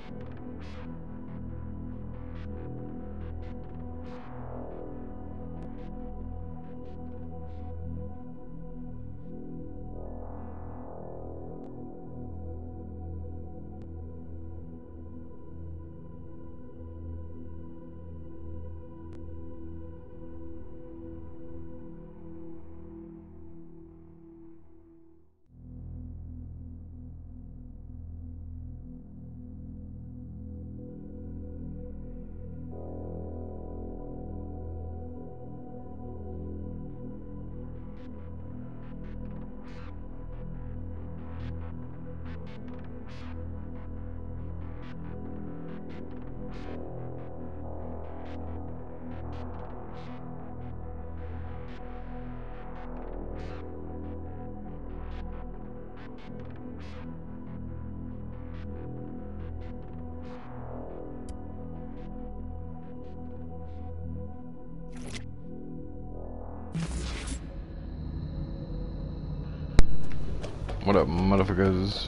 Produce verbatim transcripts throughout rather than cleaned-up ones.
What up, motherfuckers?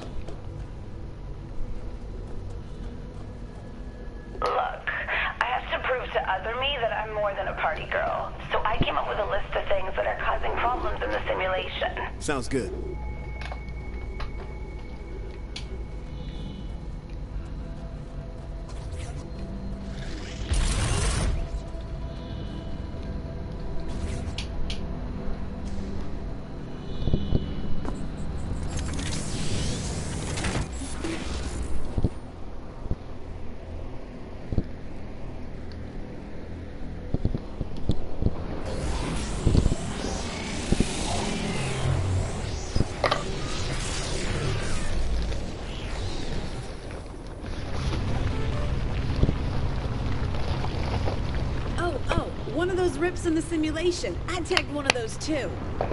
Look, I have to prove to other me that I'm more than a party girl. So I came up with a list of things that are causing problems in the simulation. Sounds good. Rips in the simulation. I tagged one of those too.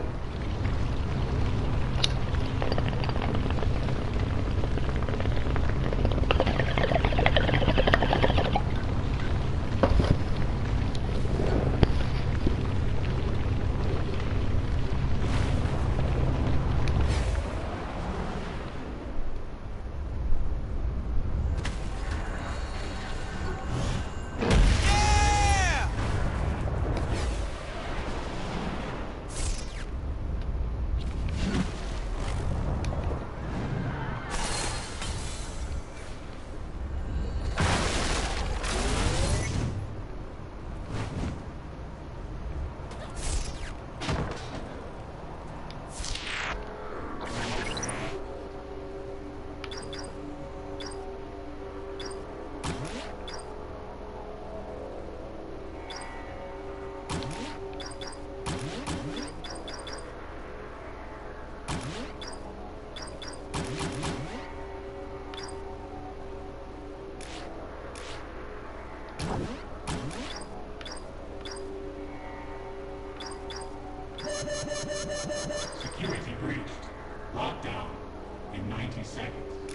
Security breached. Lockdown in ninety seconds.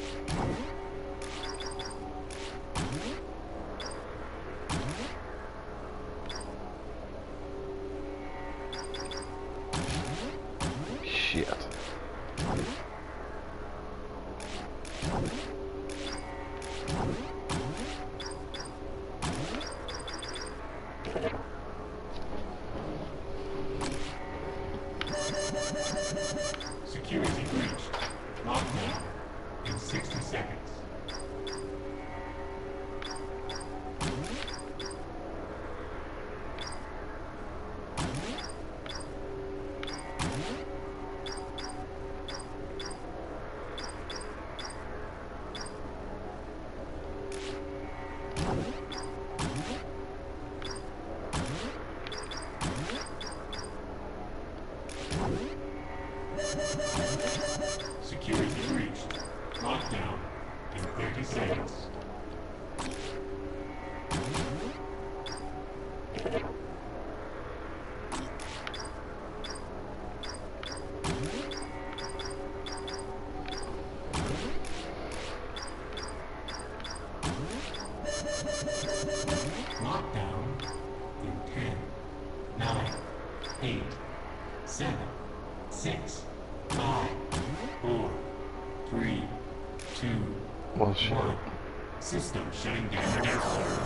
Shit. Security breached. Lockdown in sixty seconds. Security breached. Lockdown in thirty seconds. Lockdown in ten, nine, eight, seven, six, five, four, three, two, Well, shit. one, System shutting down.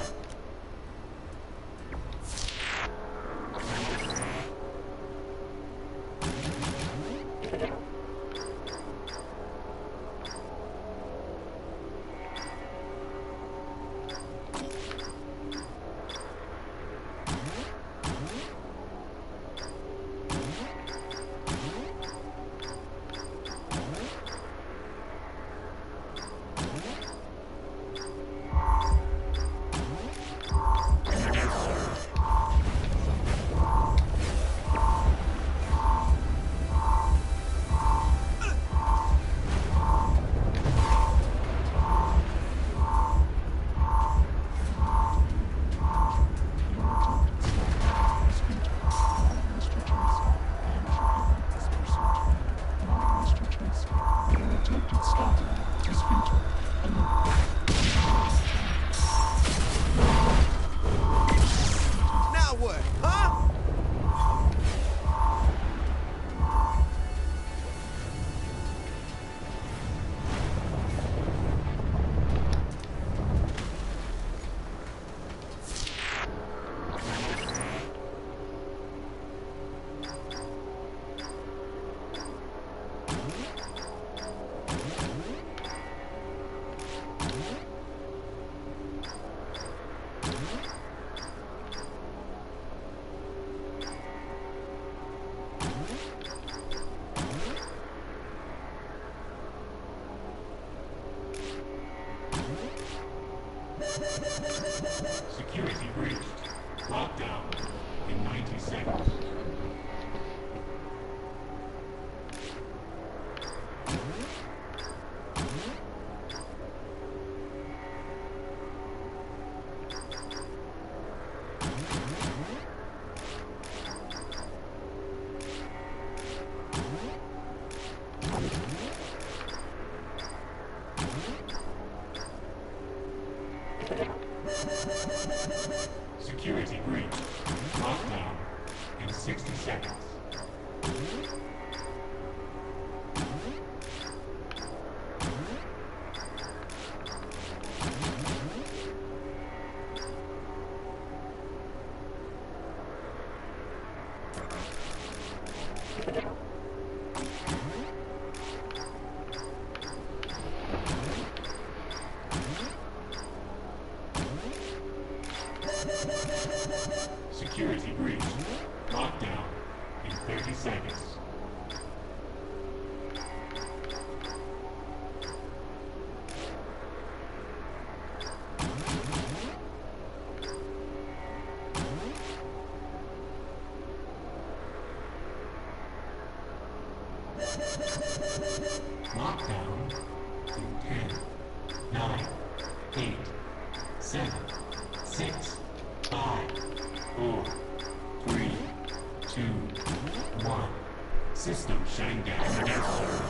Security breached. Lockdown in ninety seconds. Security breach. Lockdown in sixty seconds. Security breach. Lockdown in thirty seconds. Lockdown in ten, nine, eight, seven, six, five, four, three, two, one. System shutting down.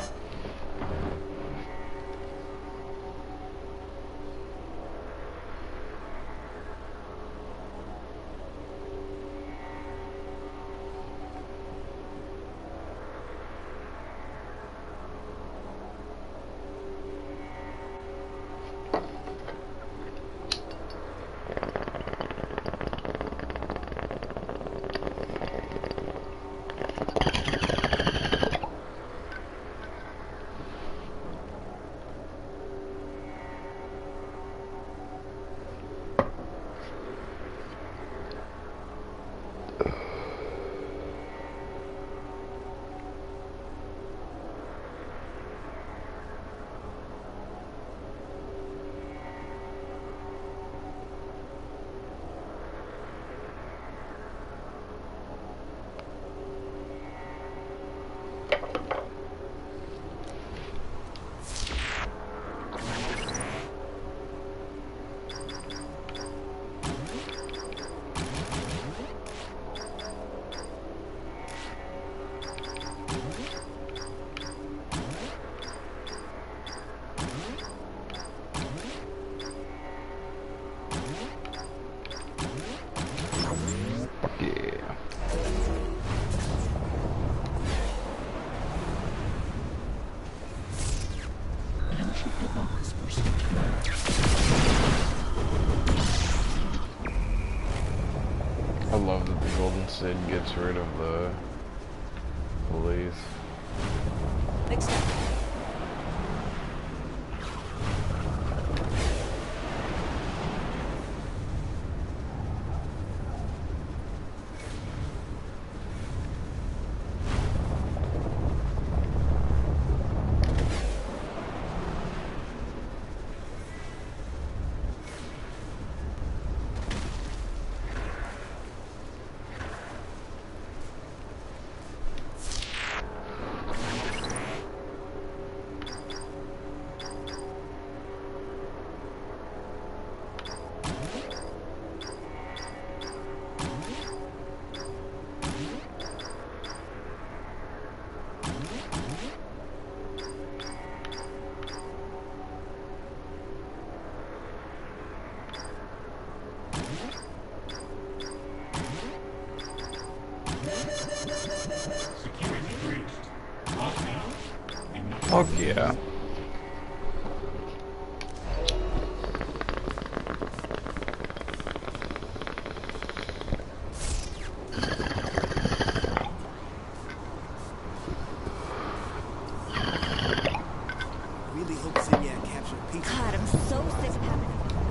acid gets rid of the police. Next up. Security breached. Lockdown. Fuck yeah. Really hope Sinyak captured pizza. God, I'm so sick of having.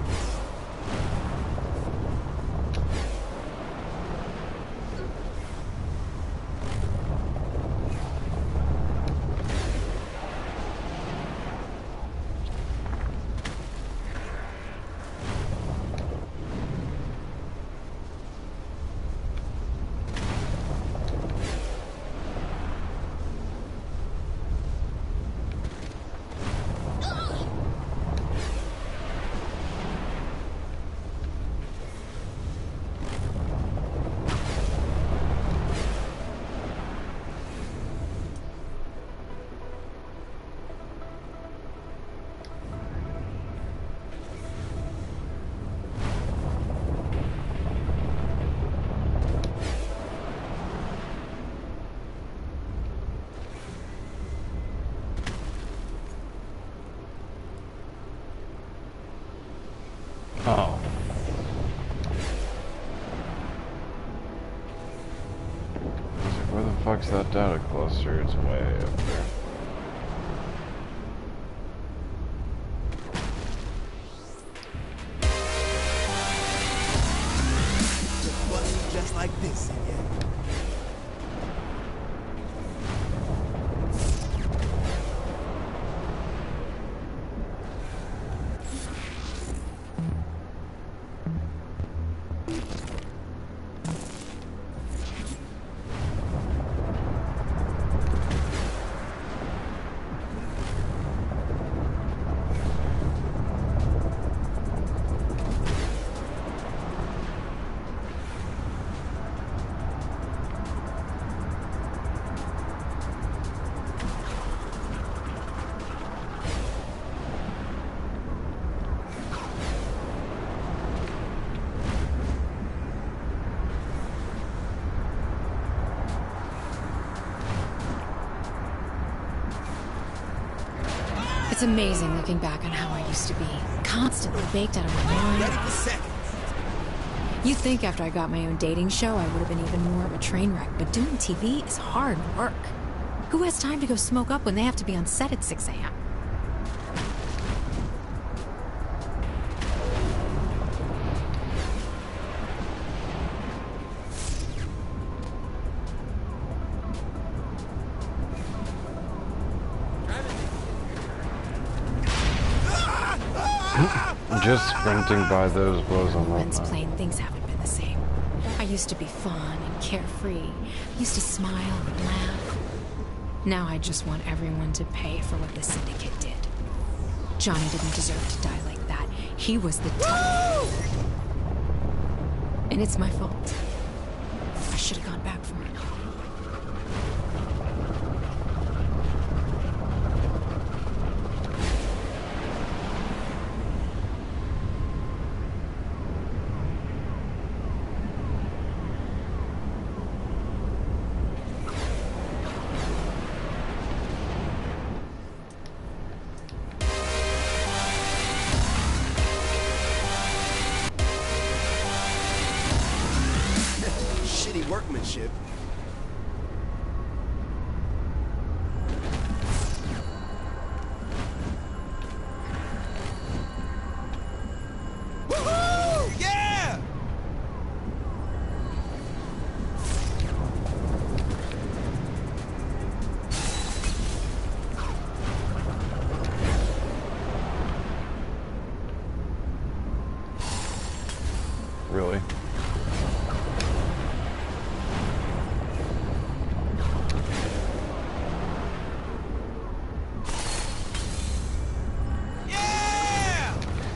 Oh. I was like, where the fuck's that data cluster? It's way up there. Button just like this, Sinyak. It's amazing looking back on how I used to be. Constantly baked out of my mind. Ready for seconds. You'd think after I got my own dating show, I would have been even more of a train wreck, but doing T V is hard work. Who has time to go smoke up when they have to be on set at six A M? Just sprinting by those blows on my Since mind. plain things haven't been the same. I used to be fun and carefree. I used to smile and laugh. Now I just want everyone to pay for what the syndicate did. Johnny didn't deserve to die like that. He was the top. And it's my fault. I should have gone back for him. Shitty workmanship. ship. Woohoo! Yeah! Really? Yeah!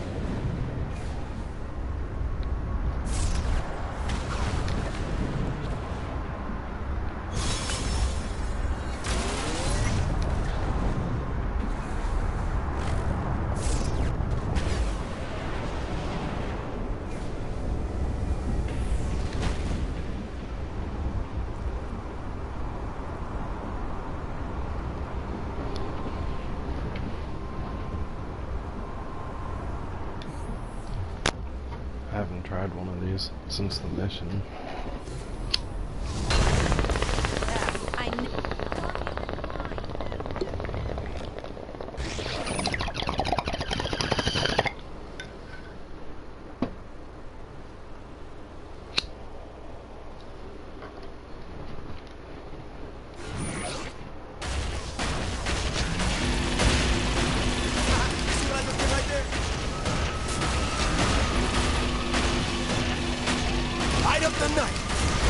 I haven't tried one of these since the mission. I kn- See what I just did right there? Light up the night.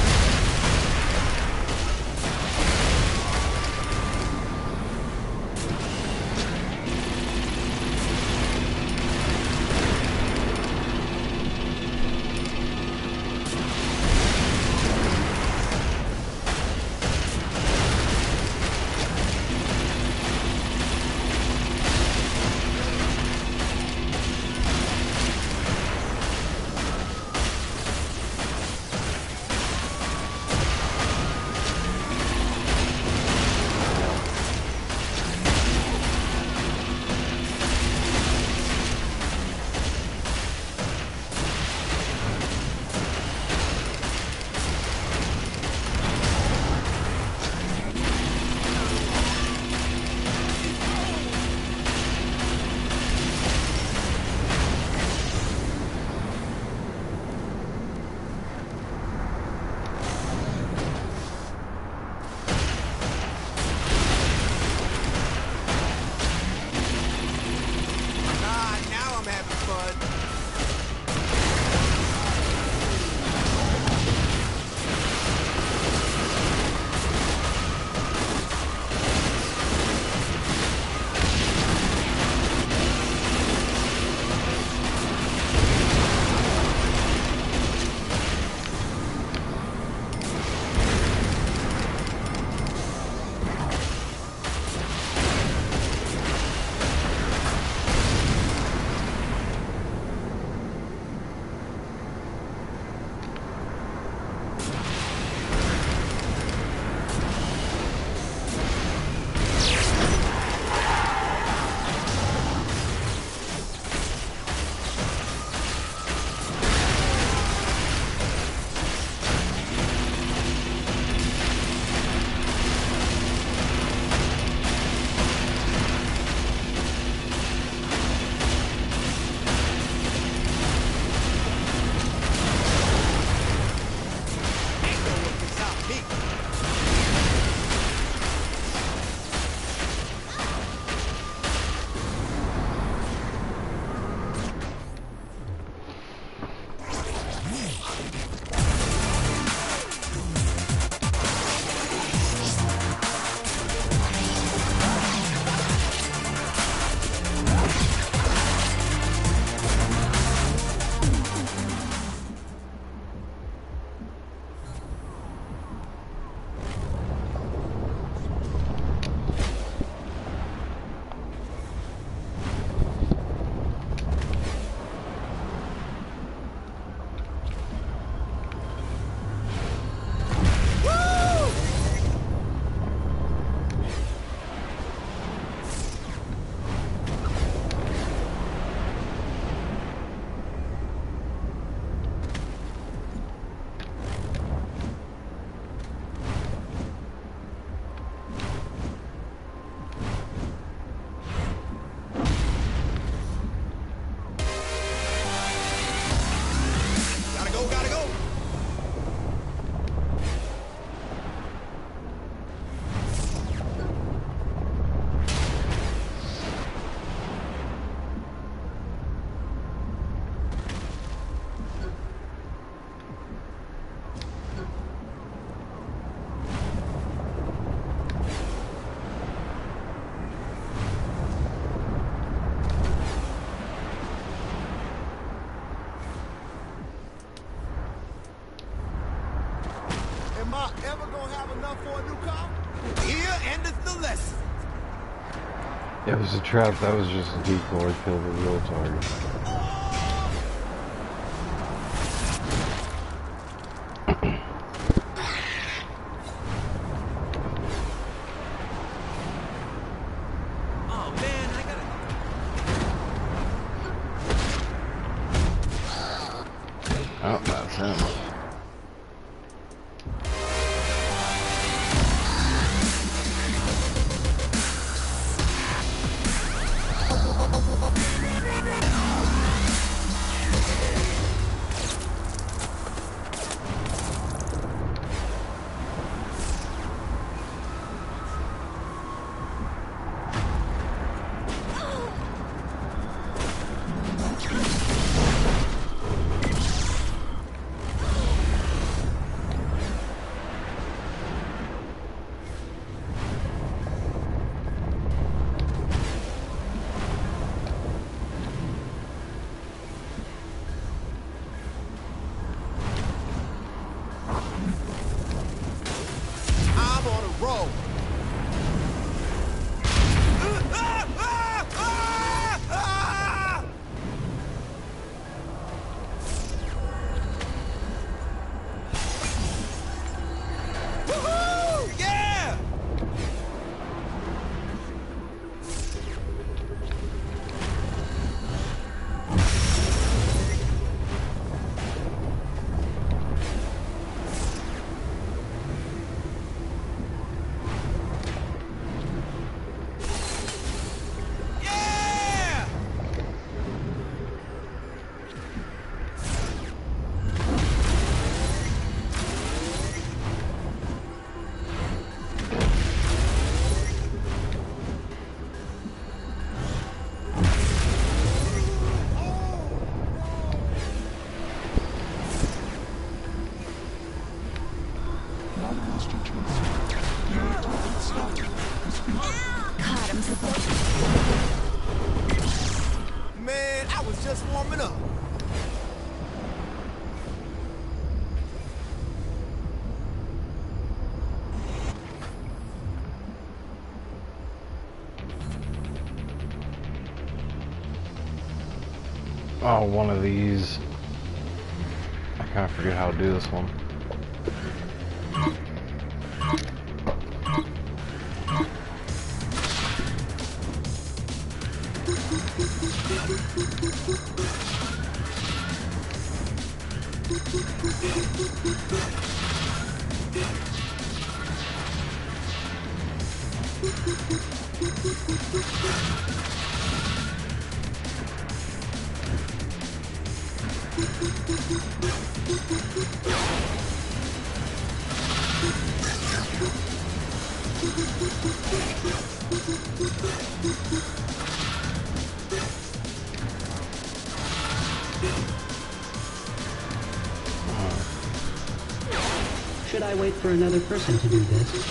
It was a trap, that was just a decoy, kill the real target. Oh man, I gotta. Oh, that's him. I'm on a roll. Woohoo! Yeah! Yeah! God, I'm so... Man, I was just warming up. Oh, one of these. I kind of forget how to do this one. Should I wait for another person to do this?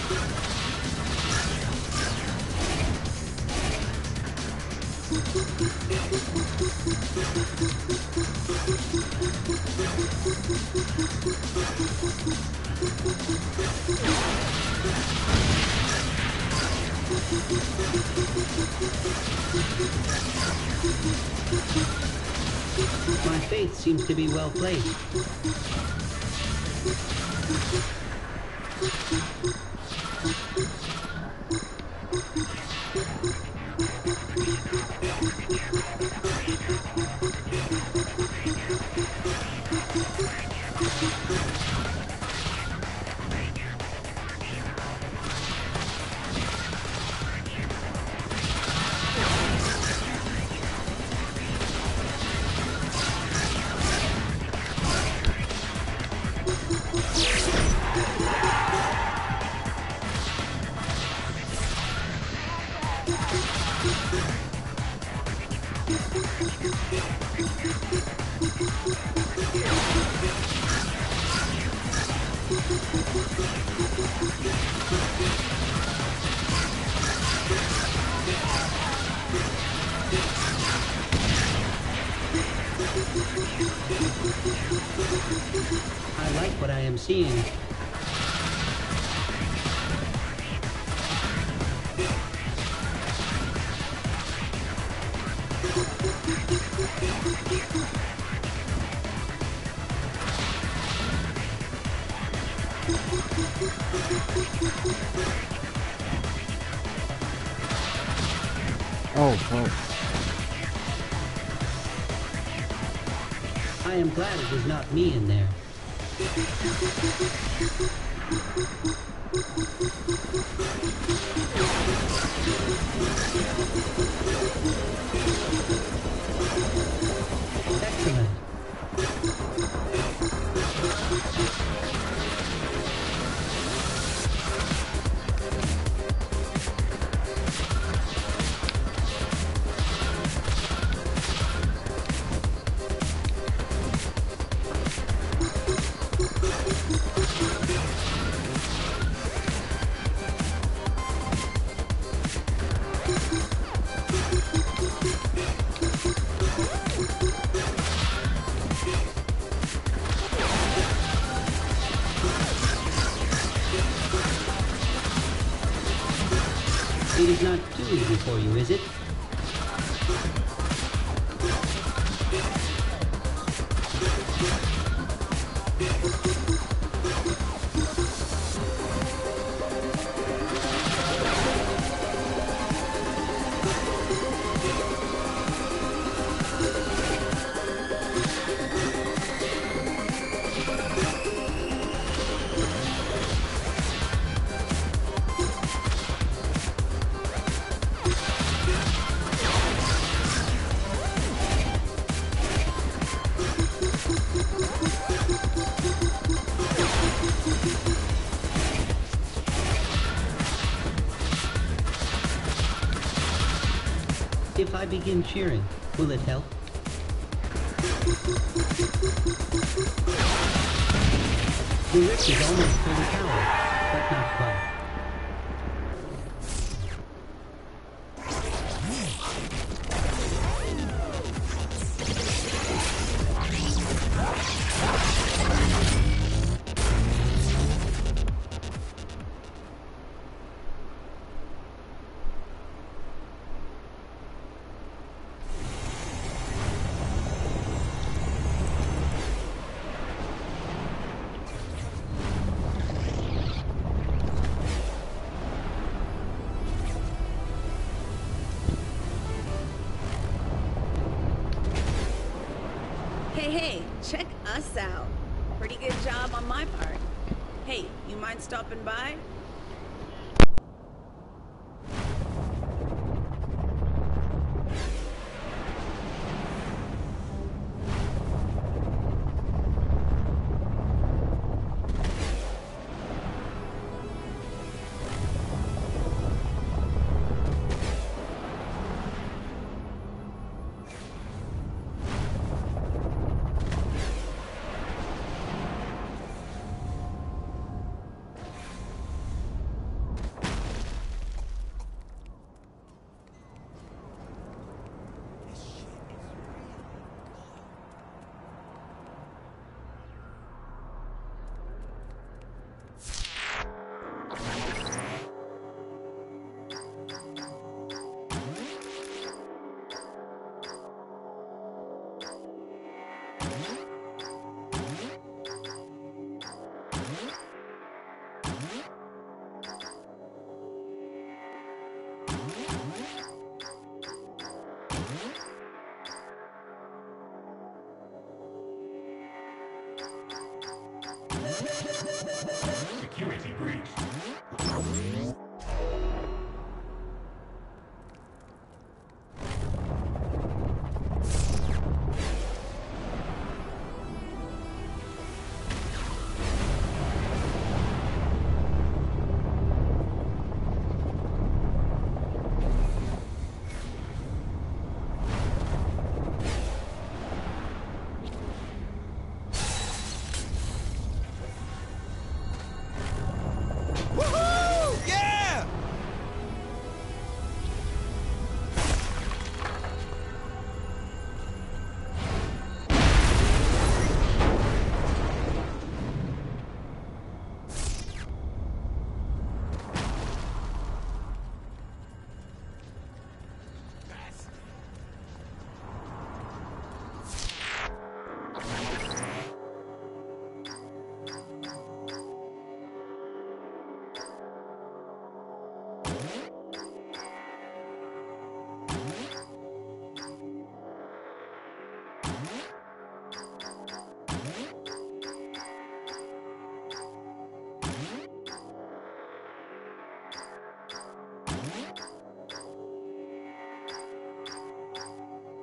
My faith seems to be well placed. I like what I am seeing. Oh, fuck. I am glad it was not me in there. Excellent. It is not too easy for you, is it? If I begin cheering, will it help? The rift is almost fully powered, but not quite. Hey, hey, check us out. Pretty good job on my part. Hey, you mind stopping by?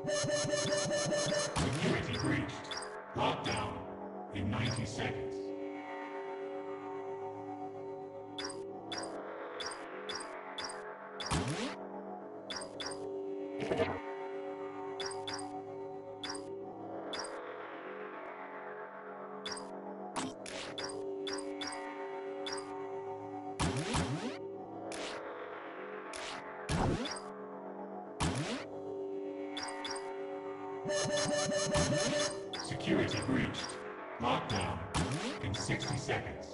Security breached. Lockdown in ninety seconds. Security breached. Lockdown in sixty seconds.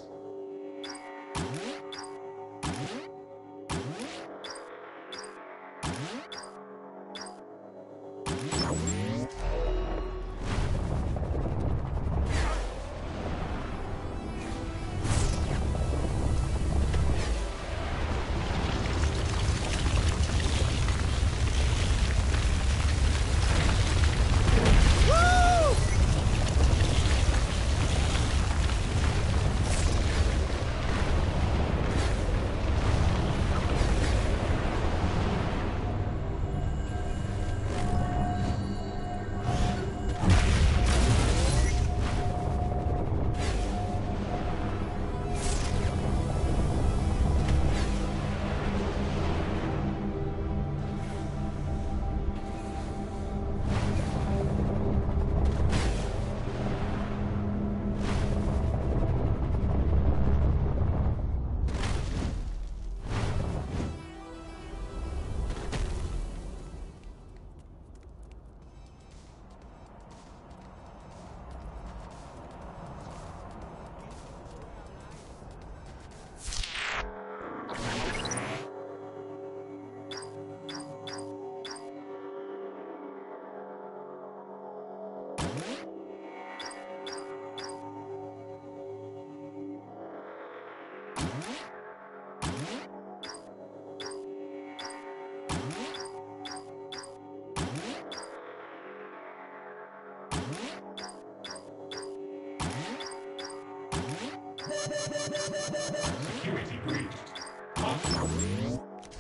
Security breached. Lockdown.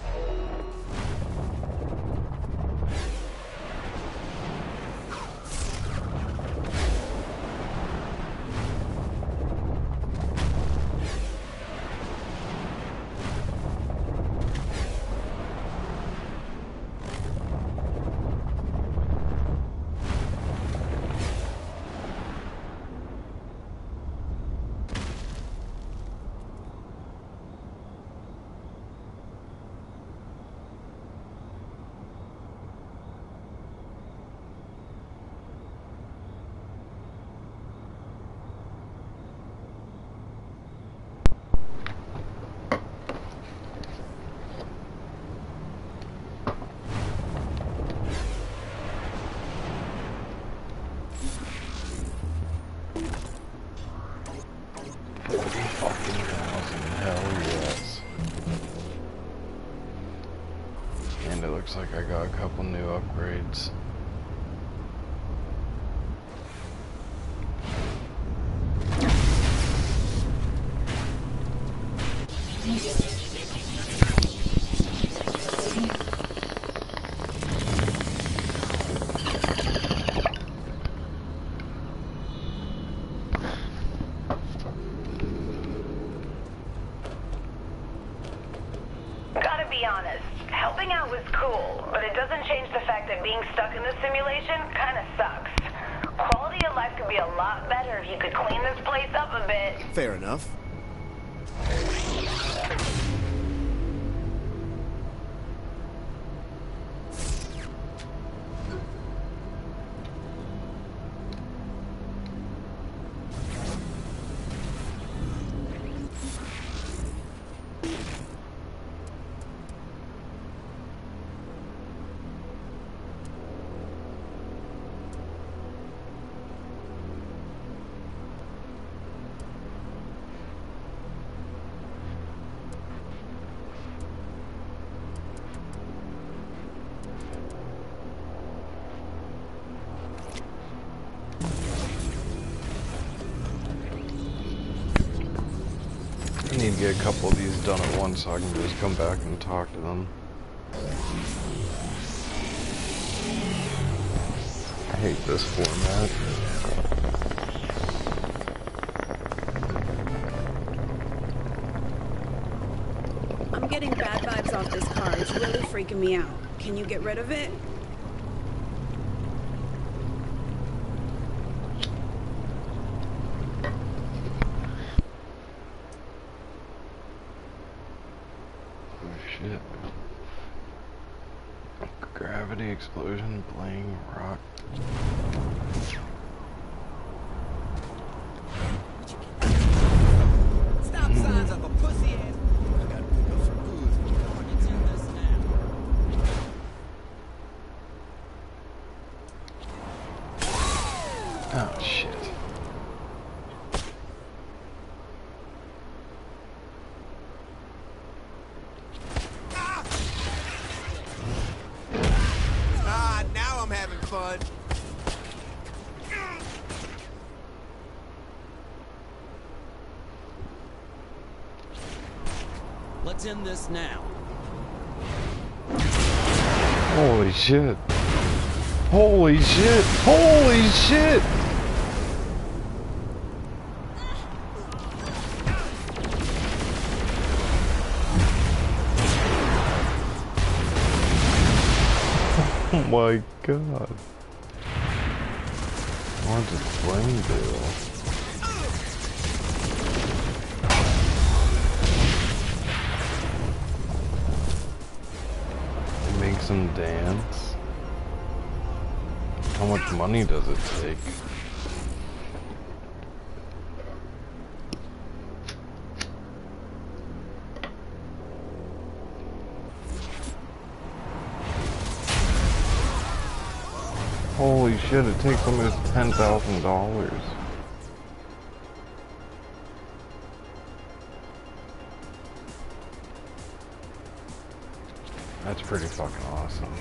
Looks like I got a couple new upgrades. Gotta be honest. Helping out was cool, but it doesn't change the fact that being stuck in this simulation kinda sucks. Quality of life could be a lot better if you could clean this place up a bit. Fair enough. I need to get a couple of these done at once so I can just come back and talk to them. hate this format. I'm getting bad vibes off this car. It's really freaking me out. Can you get rid of it? Oh shit. Gravity explosion, playing rock. Stop signs of a pussy ass. I gotta pick up some booze. It's in this now. Oh shit. Ah, now I'm having fun. Let's end this now. Holy shit. Holy shit. Holy shit. Oh my god. What did Flame do? Makes him dance? How much money does it take? Holy shit, it takes almost ten thousand dollars. That's pretty fucking awesome.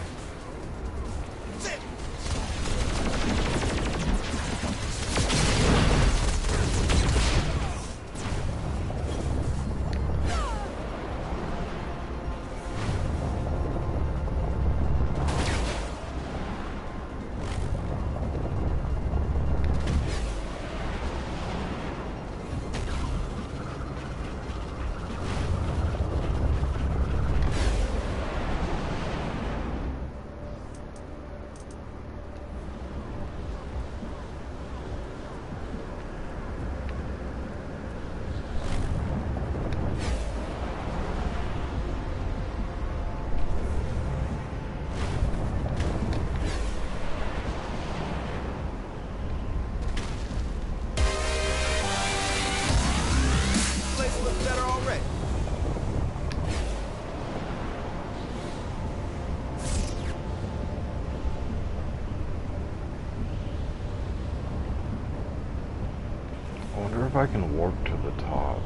If I can warp to the top,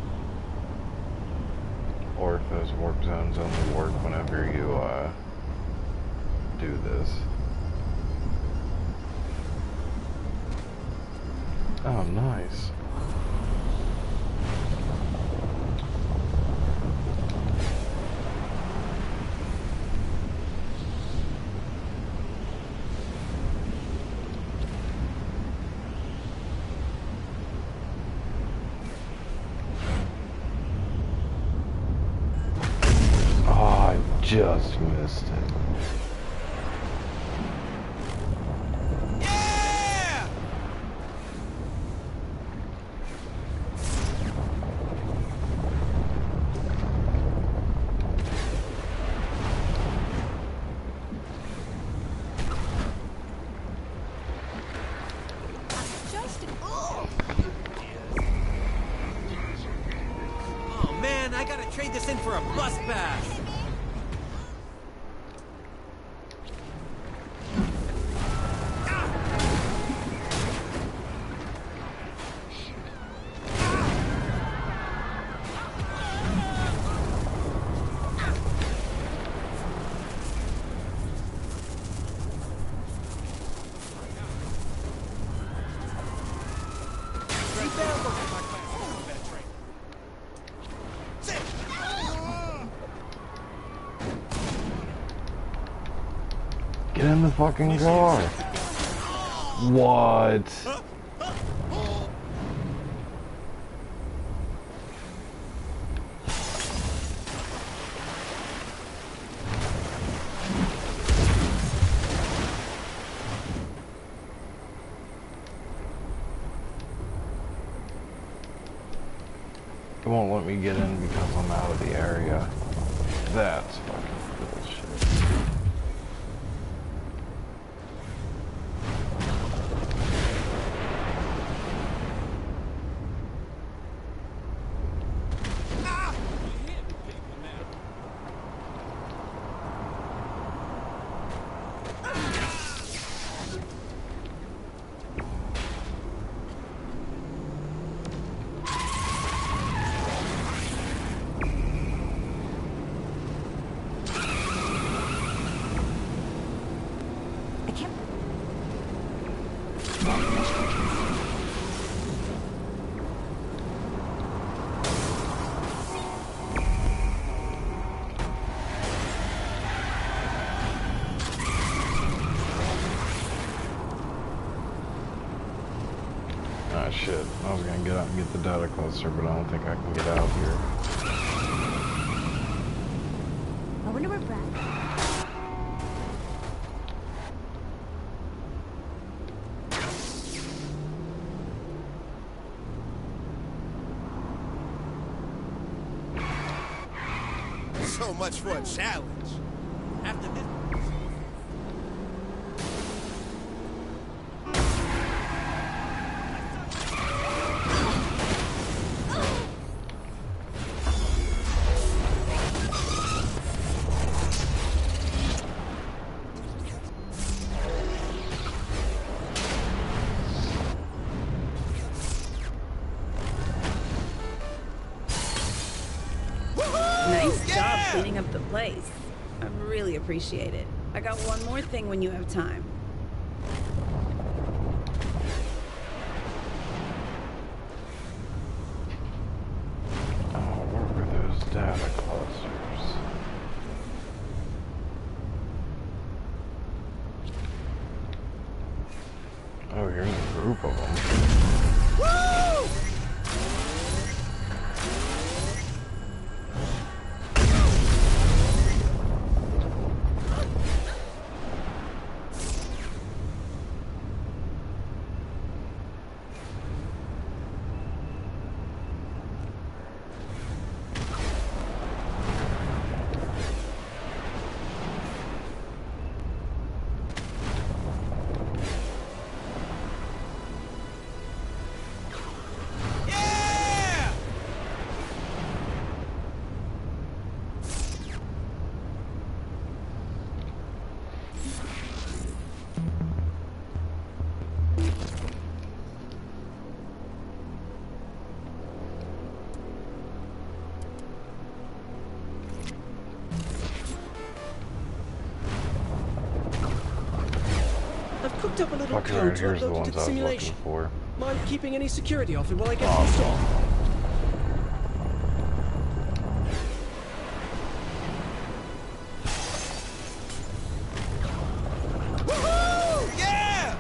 or if those warp zones only work whenever you uh, do this. Oh, nice. Just missed it. Yeah! Just oh. Oh man, I gotta trade this in for a bus pass. Get in the fucking car. What? It won't let me get in because I'm out of the area. That's fucking bullshit. Ah, shit. I was gonna get out and get the data cluster, but I don't think I can get out here. I wonder where Brad. So much for a challenge. After this. Nice job cleaning up the place. I really appreciate it. I got one more thing when you have time. Oh, where were those data clusters? Oh, here's a group of them. Woo! I've cooked up a little Fuck, code to here's the upload ones to the I was looking simulation. for. Mind keeping any security off it while I get Oh, this installed? Woohoo! Yeah!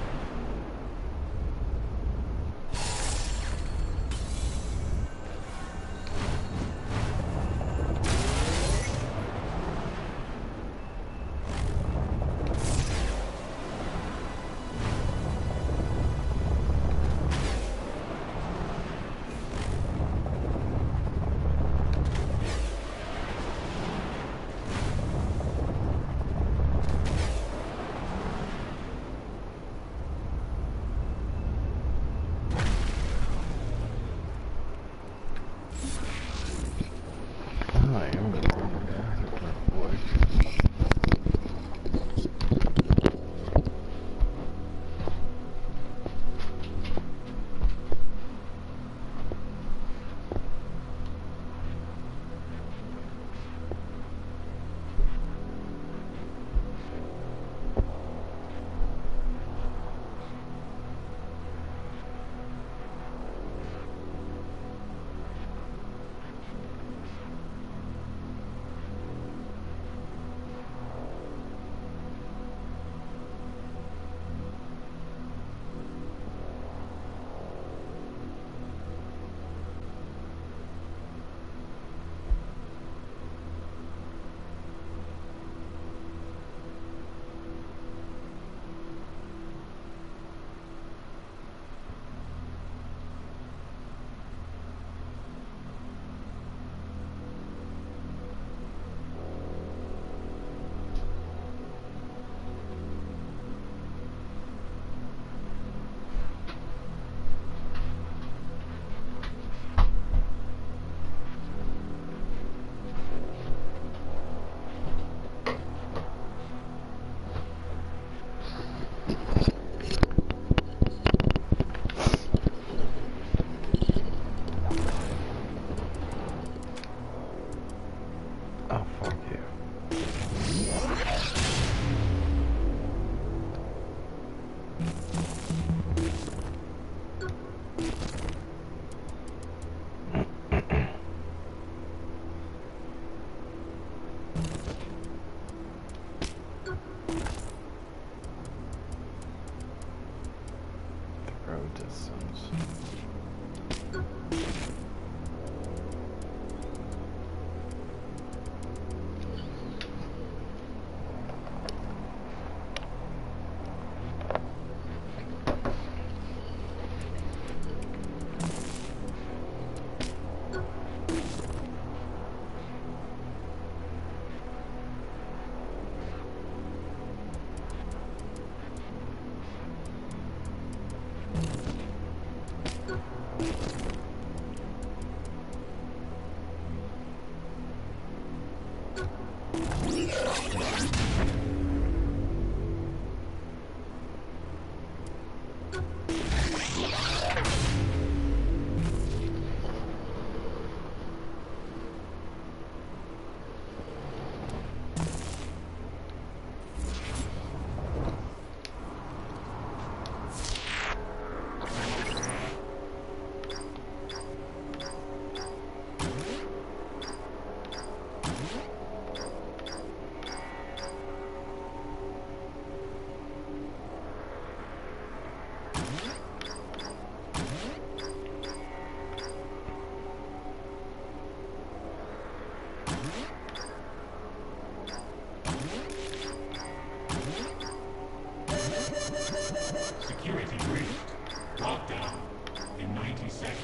distance. Security breached. Lockdown in ninety seconds.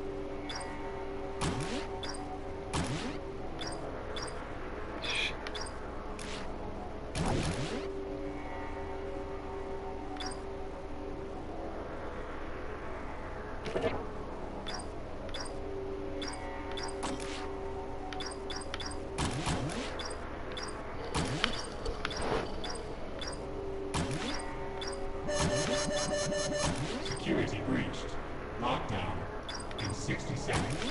Security breached. Lockdown in sixty seconds.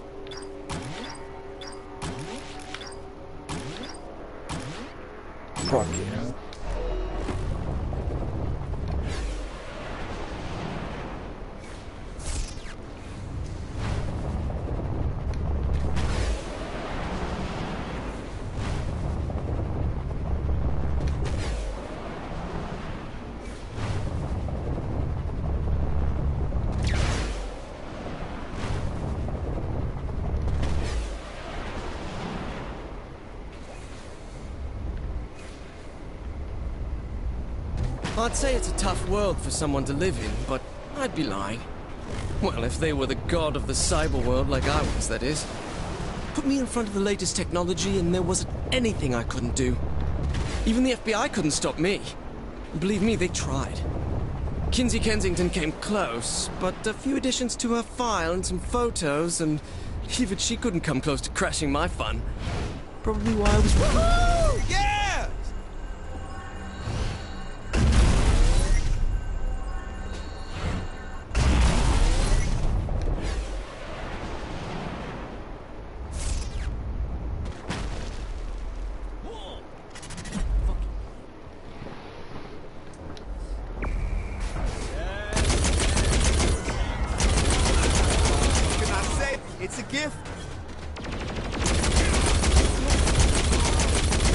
Fuck yeah. I'd say it's a tough world for someone to live in, but I'd be lying. Well, if they were the god of the cyber world like I was, that is. Put me in front of the latest technology and there wasn't anything I couldn't do. Even the F B I couldn't stop me. And believe me, they tried. Kinsey Kensington came close, but a few additions to her file and some photos, and even she couldn't come close to crashing my fun. Probably why I was... Woohoo! Yeah! It's a gift.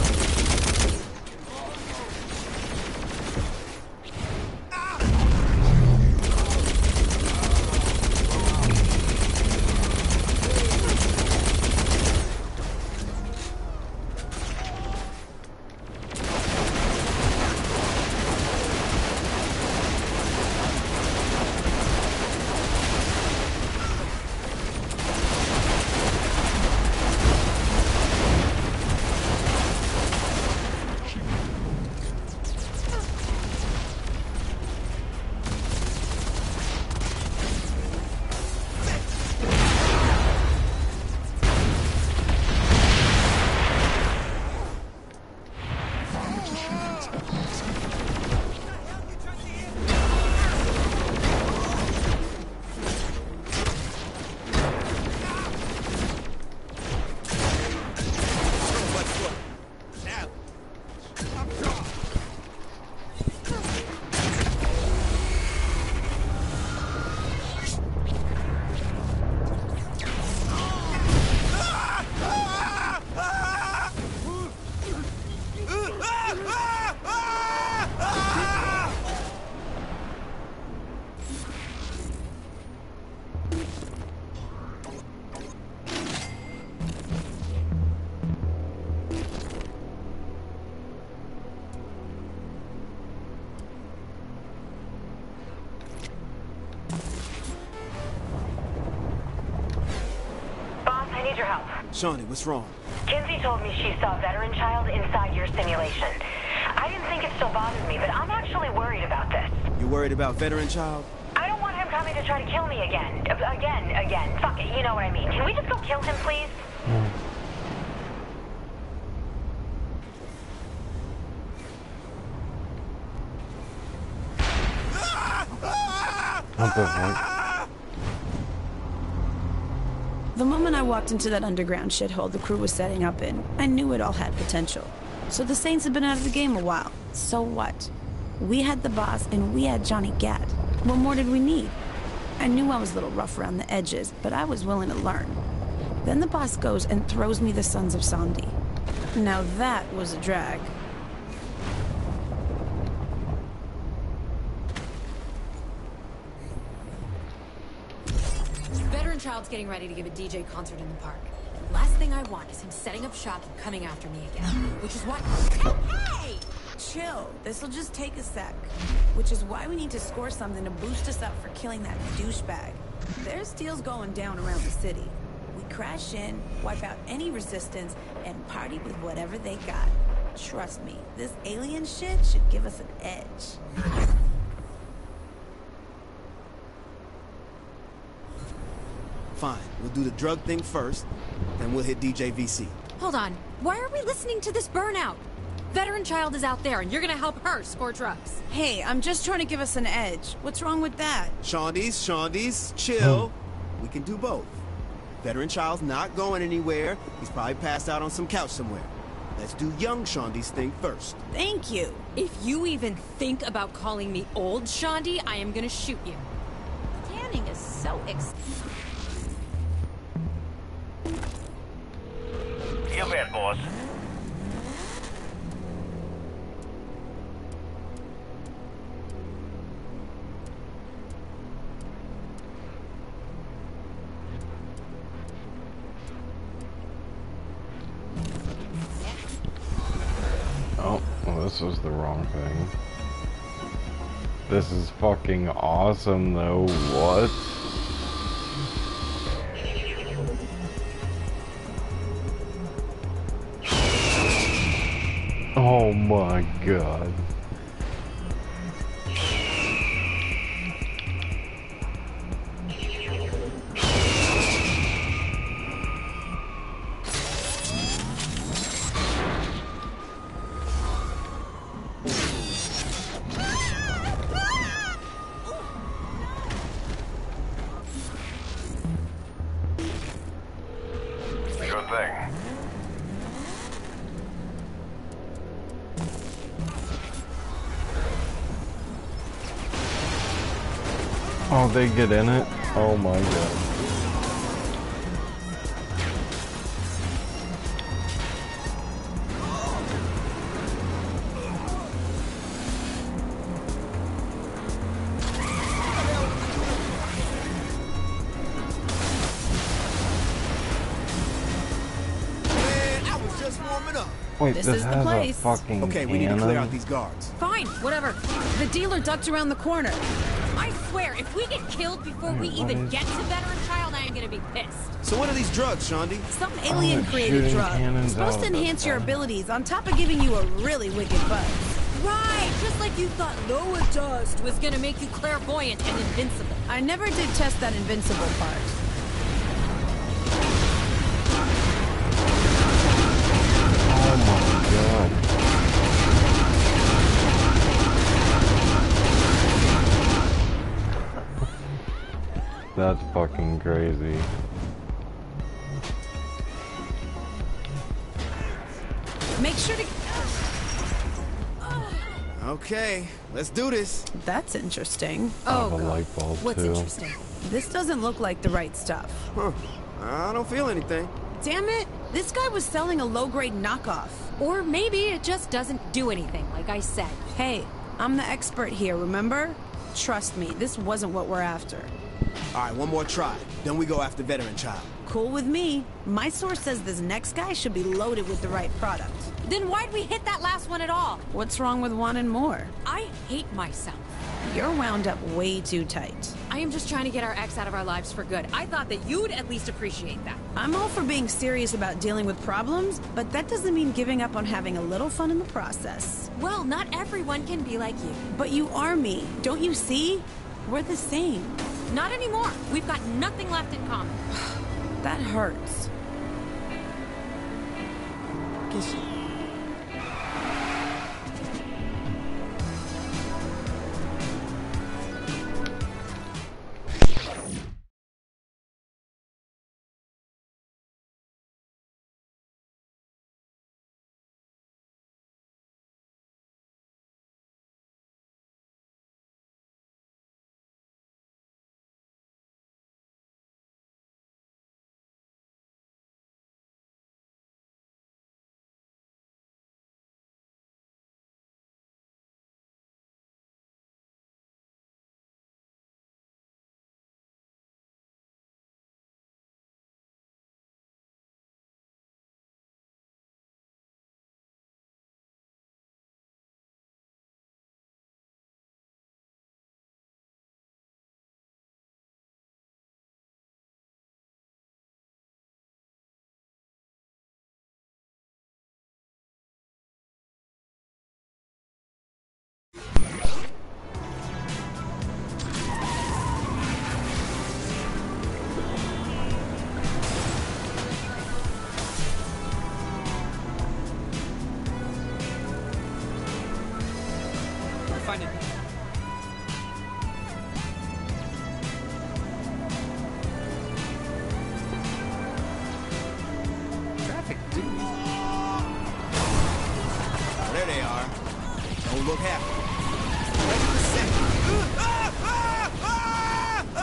Shawnee, what's wrong? Kinsey told me she saw a veteran child inside your simulation. I didn't think it still bothered me, but I'm actually worried about this. You worried about veteran child? I don't want him coming to try to kill me again. Again, again. Fuck it, you know what I mean. Can we just go kill him, please? What the fuck? The moment I walked into that underground shithole the crew was setting up in, I knew it all had potential. So the Saints had been out of the game a while. So what? We had the boss and we had Johnny Gat. What more did we need? I knew I was a little rough around the edges, but I was willing to learn. Then the boss goes and throws me the Sons of Sandi. Now that was a drag. Veteran child's getting ready to give a D J concert in the park. Last thing I want is him setting up shop and coming after me again. Which is why... Hey! Chill. This'll just take a sec. Which is why we need to score something to boost us up for killing that douchebag. There's deals going down around the city. We crash in, wipe out any resistance, and party with whatever they got. Trust me, this alien shit should give us an edge. Fine, we'll do the drug thing first, then we'll hit D J V C. Hold on. Why are we listening to this burnout? Veteran child is out there, and you're gonna help her score drugs. Hey, I'm just trying to give us an edge. What's wrong with that? Shondies, Shondies, chill. We can do both. Veteran child's not going anywhere. He's probably passed out on some couch somewhere. Let's do young Shondi's thing first. Thank you. If you even think about calling me old Shondi, I am gonna shoot you. Tanning is so ex- You bet, boss. Oh, well, this was the wrong thing. This is fucking awesome, though. What? Oh my god. Sure thing. Oh, they get in it? Oh my god. Wait, This this, is the has place. a fucking Okay, we need to clear cannon? out these guards. Fine, whatever. The dealer ducked around the corner. I swear, if we get killed before we Wait, even what is- get to veteran child, I am gonna be pissed. So what are these drugs, Shondi? Some alien it's created shooting drug. cannons Supposed out to of the enhance your back. abilities on top of giving you a really wicked buzz. Right, just like you thought Loa Dust was gonna make you clairvoyant and invincible. I never did test that invincible part. Oh my god. That's fucking crazy. Make sure to... Okay, let's do this. That's interesting. Oh, have a God. light bulb, What's too. interesting? This doesn't look like the right stuff. Huh. I don't feel anything. Damn it! This guy was selling a low-grade knockoff. Or maybe it just doesn't do anything, like I said. Hey, I'm the expert here, remember? Trust me, this wasn't what we're after. All right, one more try. Then we go after veteran child. Cool with me. My source says this next guy should be loaded with the right product. Then why'd we hit that last one at all? What's wrong with wanting more? I hate myself. You're wound up way too tight. I I am just trying to get our ex out of our lives for good. I thought that you'd at least appreciate that. I'm all for being serious about dealing with problems, but that doesn't mean giving up on having a little fun in the process. Well, not everyone can be like you. But you are me. Don't you see? We're the same. Not anymore. We've got nothing left in common. That hurts. Kiss you. Find it. Traffic, dude. There they are. Don't look happy. Ready for set. Ah! Ah! Ah! Ah!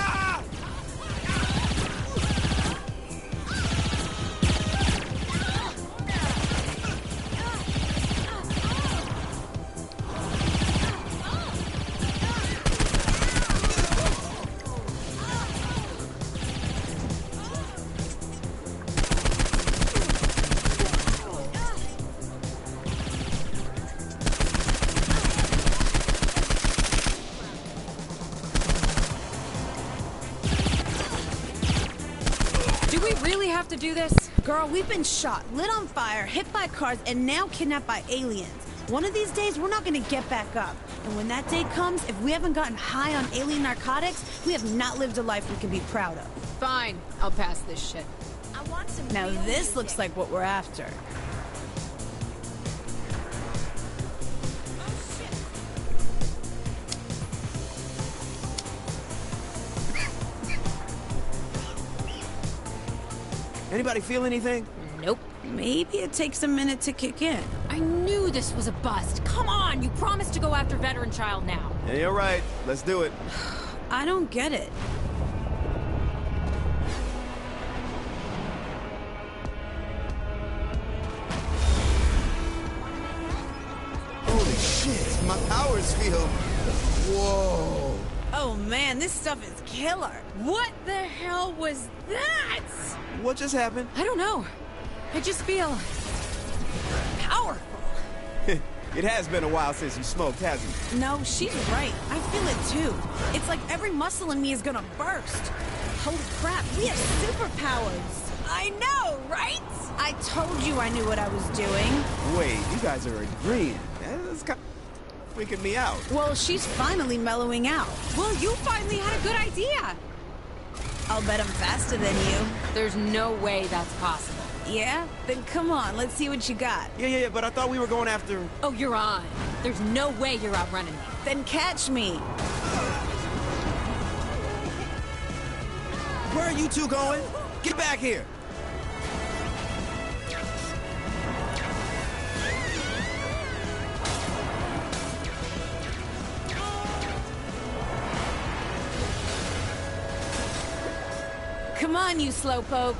To do this? Girl, we've been shot, lit on fire, hit by cars, and now kidnapped by aliens. One of these days, we're not gonna get back up. And when that day comes, if we haven't gotten high on alien narcotics, we have not lived a life we can be proud of. Fine, I'll pass this shit. I want some now this looks like what we're after. Anybody feel anything? Nope. Maybe it takes a minute to kick in. I knew this was a bust. Come on, you promised to go after Veteran Child now. Yeah, you're right. Let's do it. I don't get it. Holy shit, my powers feel... Whoa. Oh man, this stuff is killer. What the hell was that? What just happened? I don't know. I just feel... powerful. It has been a while since you smoked, hasn't it? No, she's right. I feel it too. It's like every muscle in me is gonna burst. Holy crap, we have superpowers. I know, right? I told you I knew what I was doing. Wait, you guys are agreeing. That's kind of freaking me out. Well, she's finally mellowing out. Well, you finally had a good idea. I'll bet I'm faster than you. There's no way that's possible. Yeah? Then come on, let's see what you got. Yeah, yeah, yeah, but I thought we were going after... Oh, you're on. There's no way you're outrunning me. Then catch me. Where are you two going? Get back here. Come on, you slowpoke.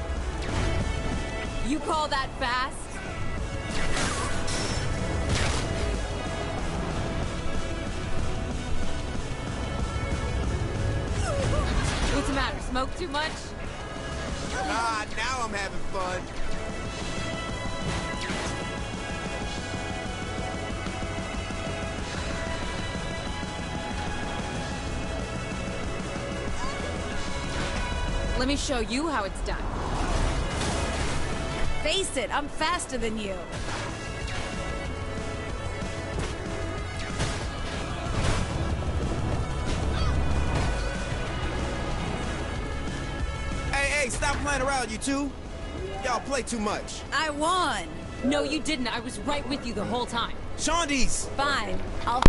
You call that fast? What's the matter? Smoke too much? Ah, now I'm having fun. Let me show you how it's done. Face it, I'm faster than you. Hey, hey, stop playing around, you two. Y'all play too much. I won. No, you didn't. I was right with you the whole time. Shondi's! Fine. I'll...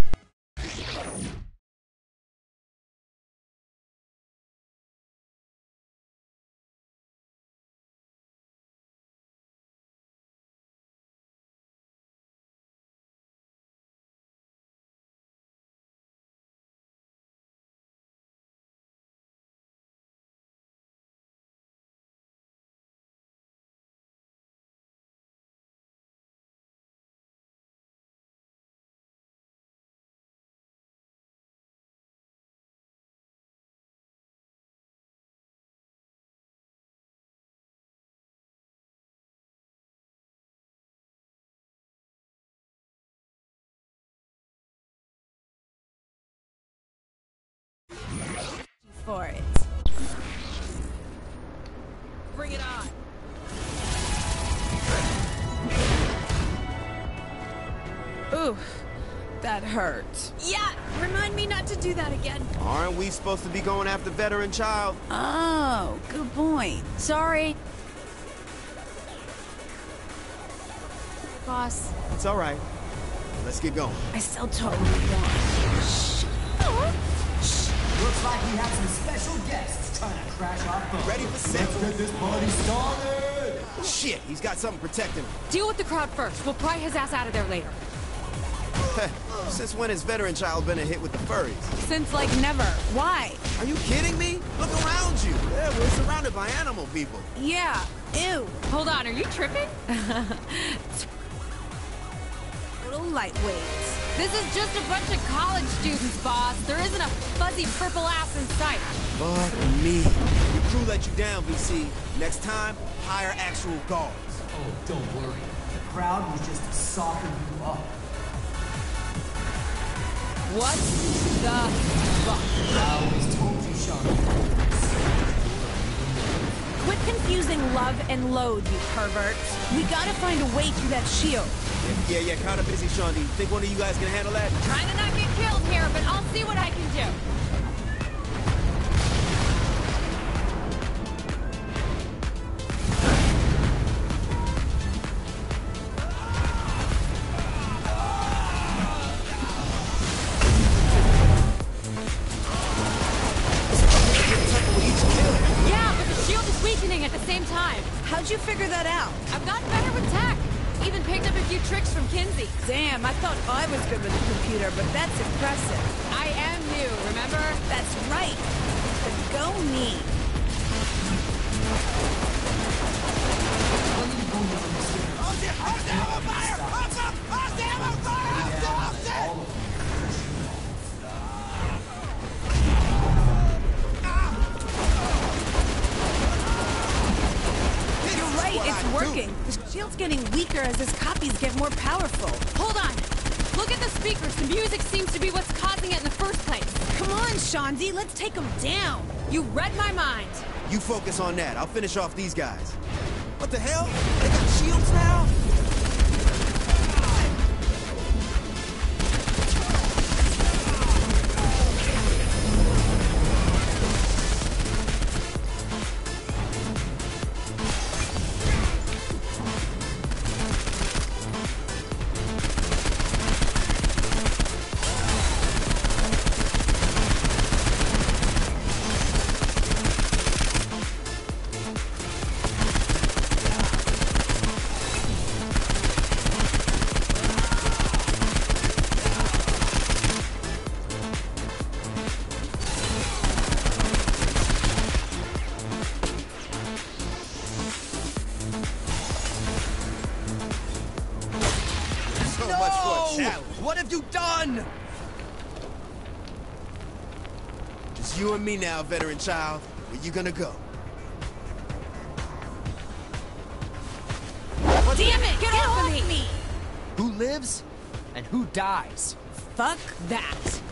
for it. Bring it on. Ooh, that hurt. Yeah, remind me not to do that again. Aren't we supposed to be going after veteran child? Oh, good point. Sorry. Boss. It's all right. Let's get going. I still totally won. Shh. Looks like we have some special guests trying to crash our boat. Ready for sex? Let's get this party started! Shit, he's got something protecting him. Deal with the crowd first. We'll pry his ass out of there later. Since when has veteran child been a hit with the furries? Since, like, never. Why? Are you kidding me? Look around you. Yeah, we're surrounded by animal people. Yeah. Ew. Hold on, are you tripping? Little lightweights. This is just a bunch of college students, boss. There isn't a fuzzy purple ass in sight. Fuck me. Your crew let you down, V C. Next time, hire actual guards. Oh, don't worry. The crowd was just to soften you up. What the fuck? I always told you, Sean. Quit confusing love and loathe, you perverts. We gotta find a way through that shield. Yeah, yeah, yeah, kinda busy, Shondi. Think one of you guys can handle that? Trying to not get killed here, but I'll see what I can do. Yeah, but the shield is weakening at the same time. How'd you figure that out? I've gotten better with tech. Even picked up a few tricks from Kinsey. Damn, I thought I was good with the computer, but that's impressive. I am new, remember? That's right. But go me. Oh, damn! Oh, damn! I'm fire! Oh, damn! Oh, damn! I'm fire! Oh, damn! Oh, damn! You're right, it's working. The shield's getting weaker as his copies get more powerful. Hold on. Look at the speakers. The music seems to be what's causing it in the first place. Come on, Shondi, let's take him down. You read my mind. You focus on that. I'll finish off these guys. What the hell? They got shields now? What have you done? Just you and me now, veteran child. Where you gonna go? Damn it! Get, Get off of me. me! Who lives and who dies? Fuck that.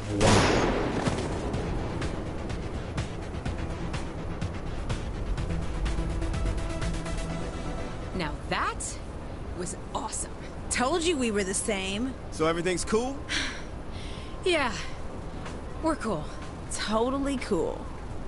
told you we were the same. So everything's cool? Yeah. We're cool. Totally cool.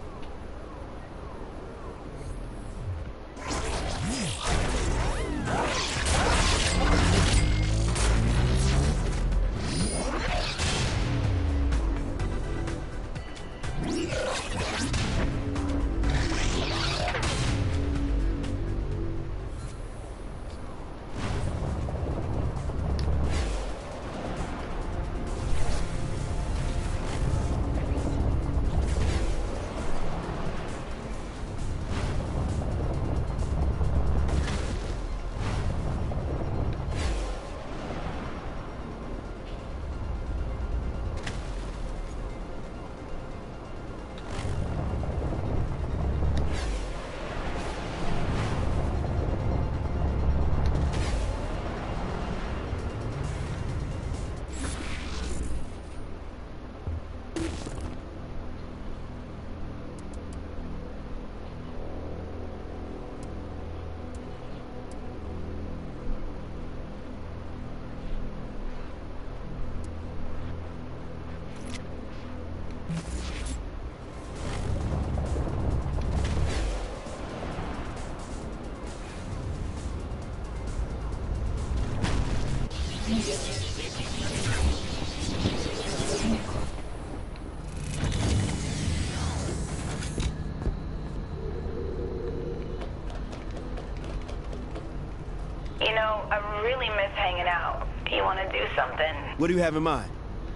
You know, I really miss hanging out. You want to do something? What do you have in mind?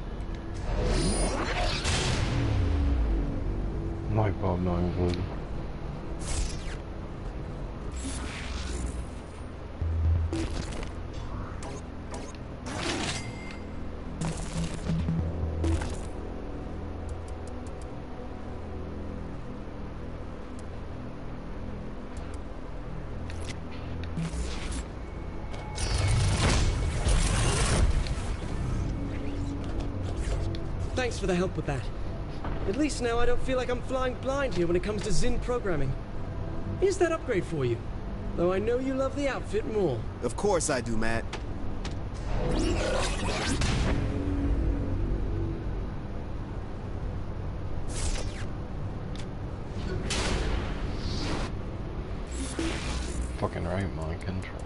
My Bob nine wood. Thanks for the help with that. At least now I don't feel like I'm flying blind here when it comes to Zin programming. Here's that upgrade for you. Though I know you love the outfit more. Of course I do, Matt. Fucking right, mind control.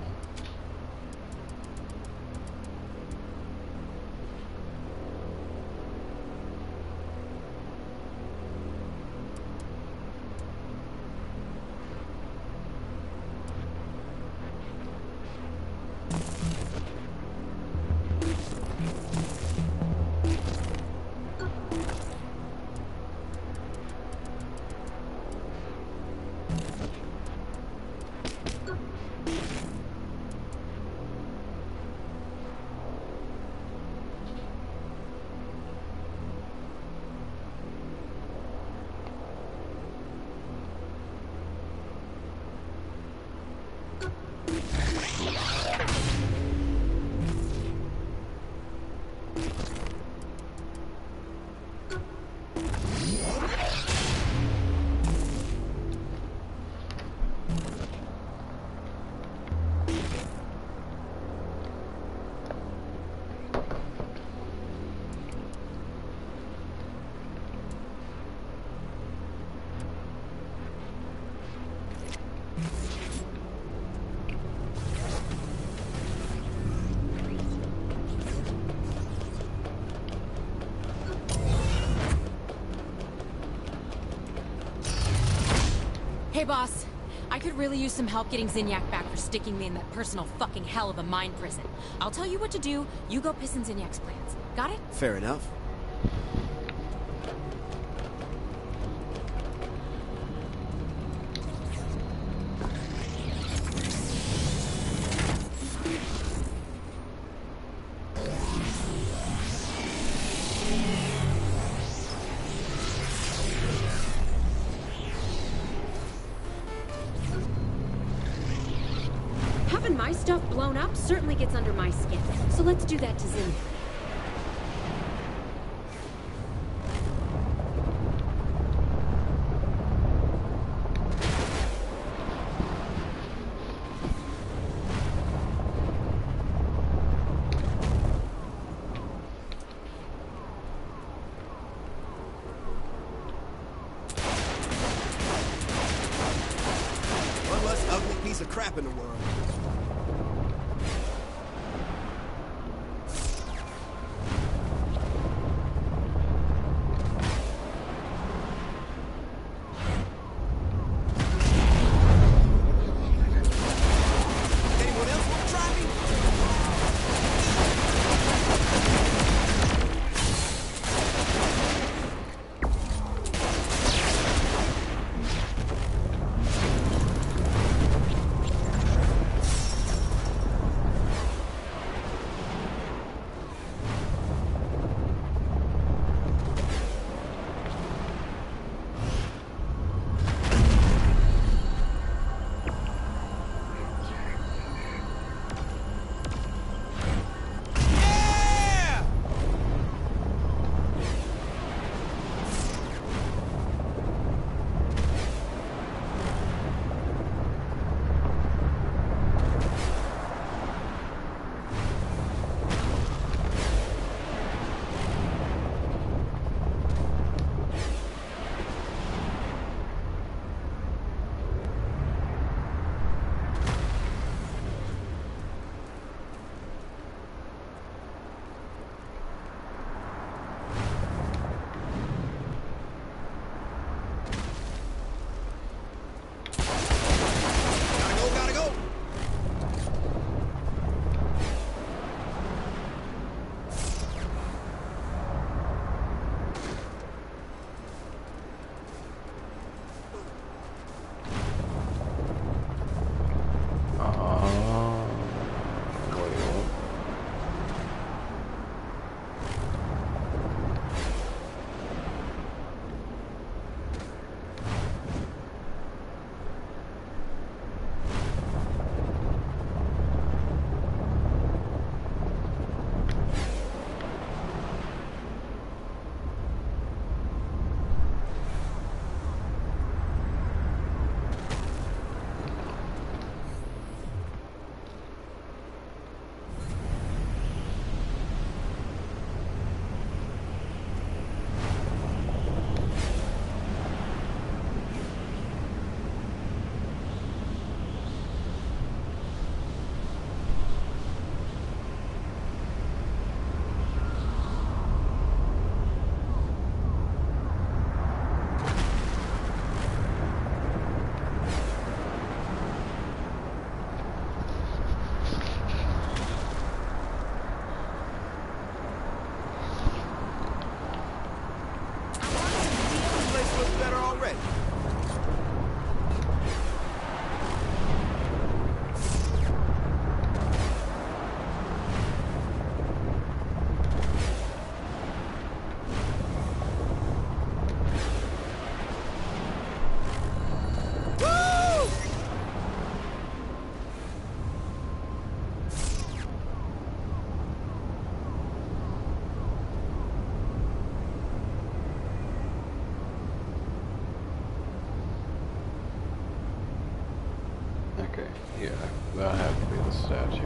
Hey, boss. I could really use some help getting Zinyak back for sticking me in that personal fucking hell of a mind prison. I'll tell you what to do. You go piss in Zinyak's plans. Got it? Fair enough. Having my stuff blown up certainly gets under my skin. So let's do that to Zinyak. crap in the world. Yeah, that had to be the statue.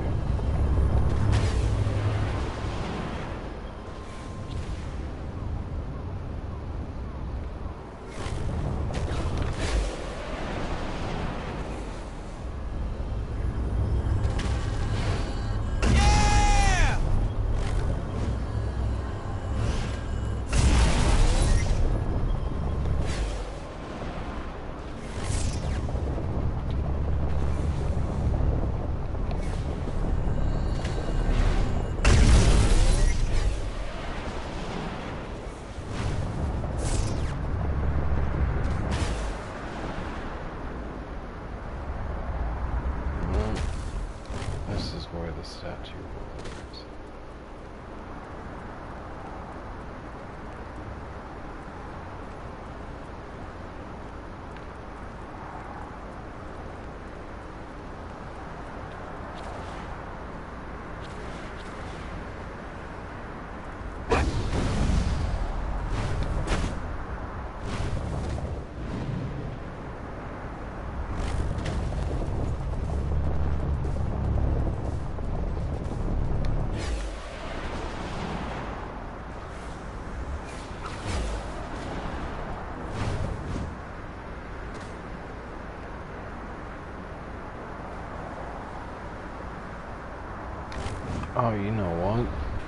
Oh, you know what?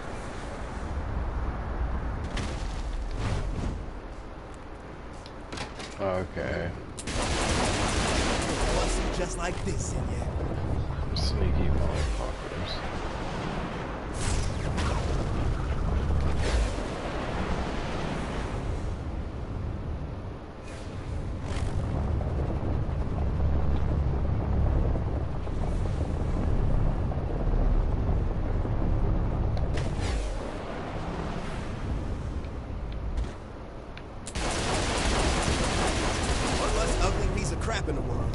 Okay. Busting just like this in ya. Sneaky motherfuckers. One less ugly piece of crap in the world.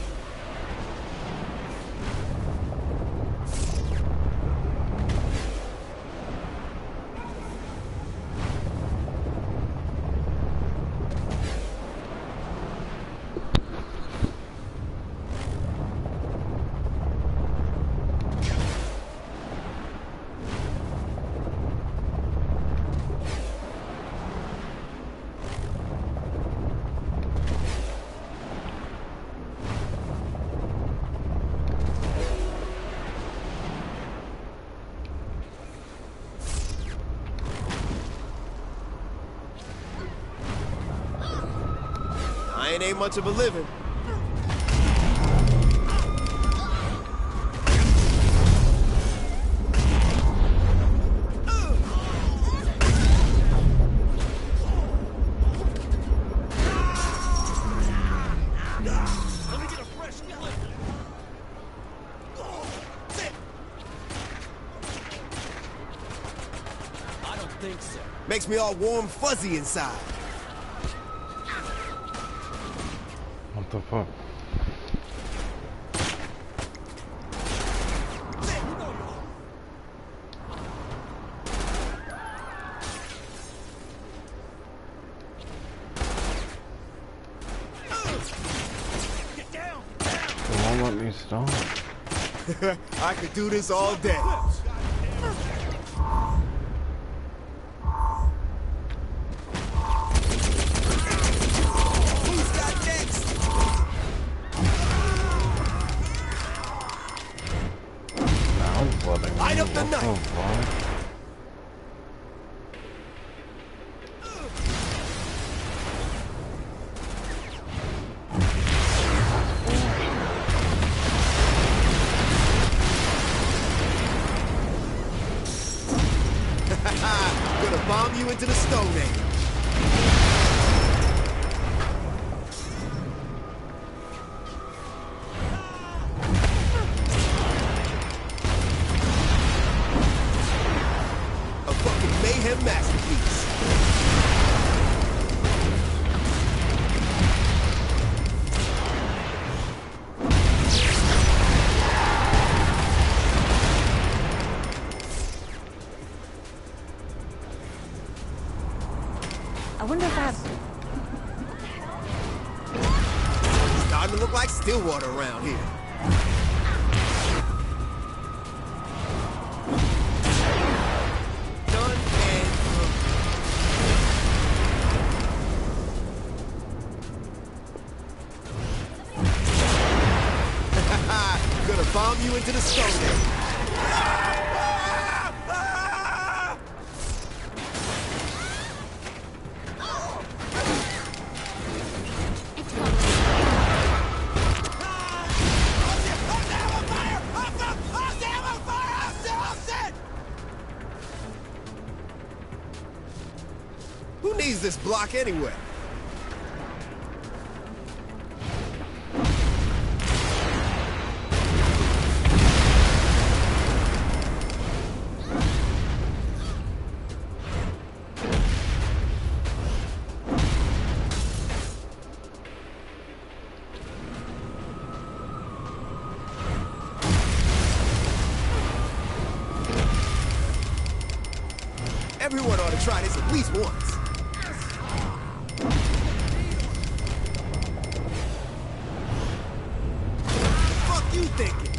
I ain't ain't much of a living. I don't think so. Makes me all warm fuzzy inside. What the fuck? Get down! They won't let me stop. I could do this all day. Who's got next? Now it's letting me. Light up the What night. the fuck? Gonna bomb you into the Stone Age. A fucking mayhem masterpiece. I wonder if I have... Starting to look like Stillwater around here. Done and through. Gonna bomb you into the Stone Age. Who needs this block anyway? Everyone ought to try this at least once. What the fuck you thinking?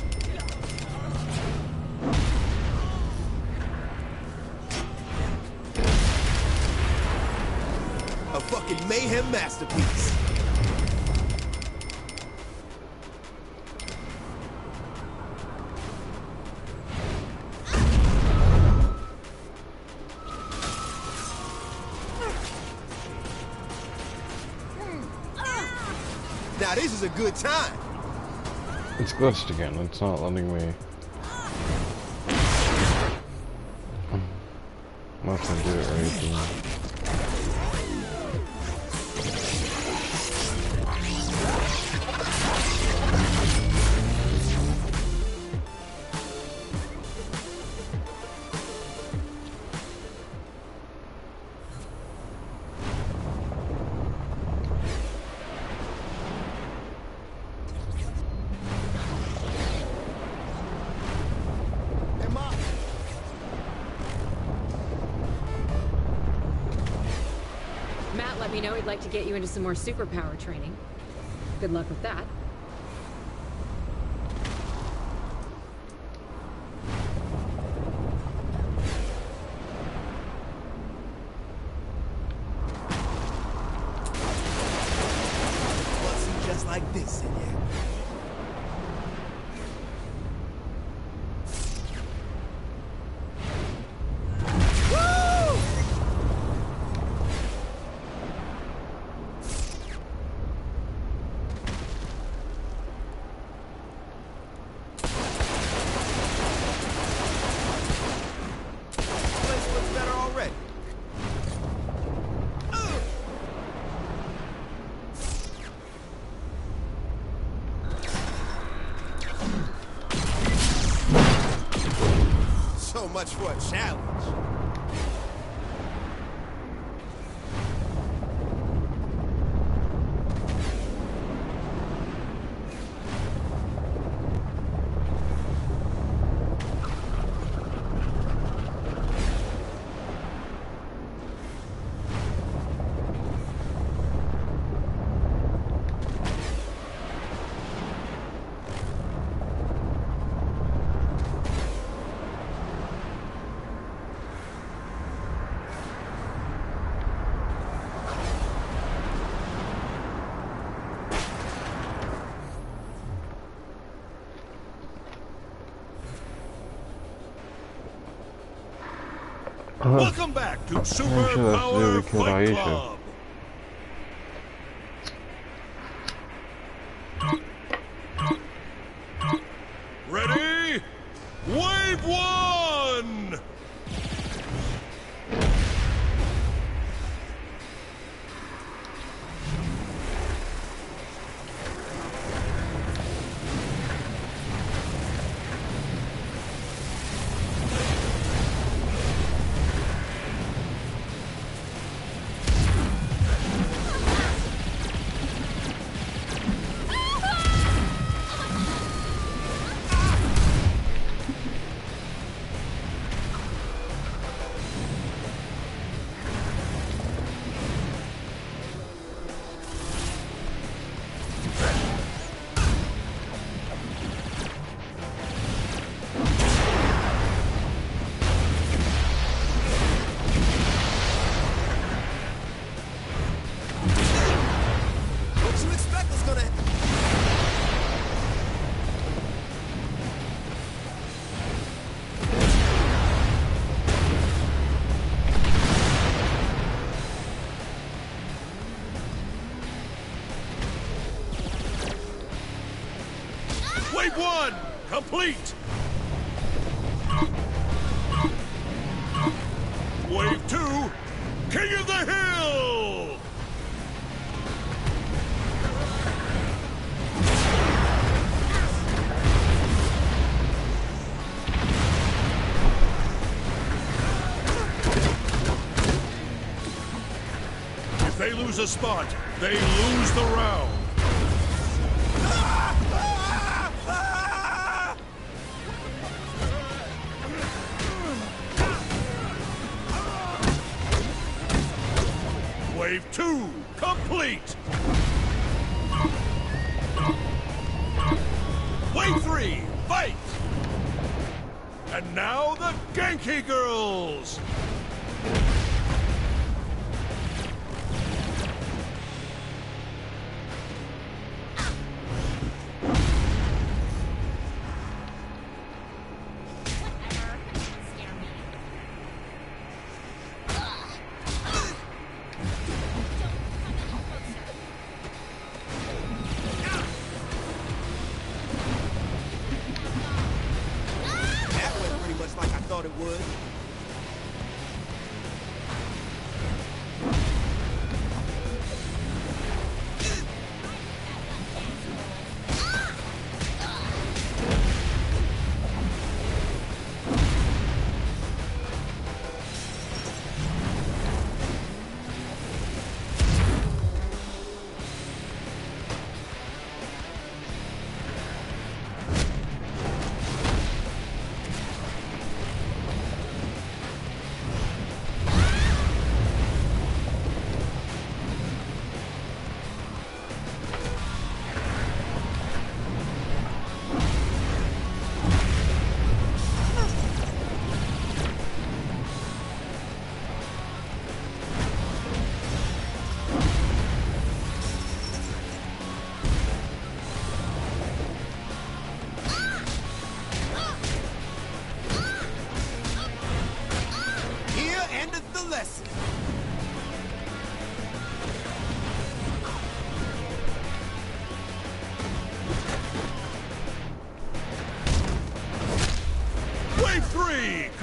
A fucking mayhem masterpiece. Now this is a good time. It's glitched again. It's not letting me. Must I did it right again. Let me know he'd like to get you into some more superpower training. Good luck with that. Let's see just like this in here. So much for a challenge. Welcome back to Superpower Fight Club. Ready? Wave one! Wave one, complete. Wave two, King of the Hill. If they lose a spot, they lose the round. Wave two, complete! Wave three, fight! And now the Genki Girls!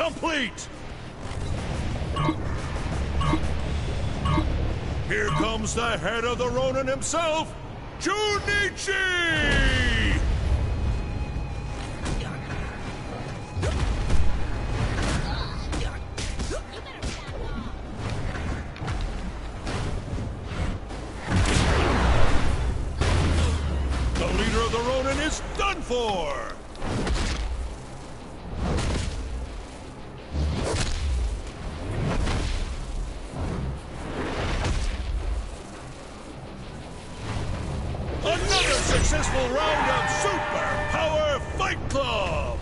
complete! Here comes the head of the Ronin himself, Junichi! The leader of the Ronin is done for! Another successful round of Super Power Fight Club!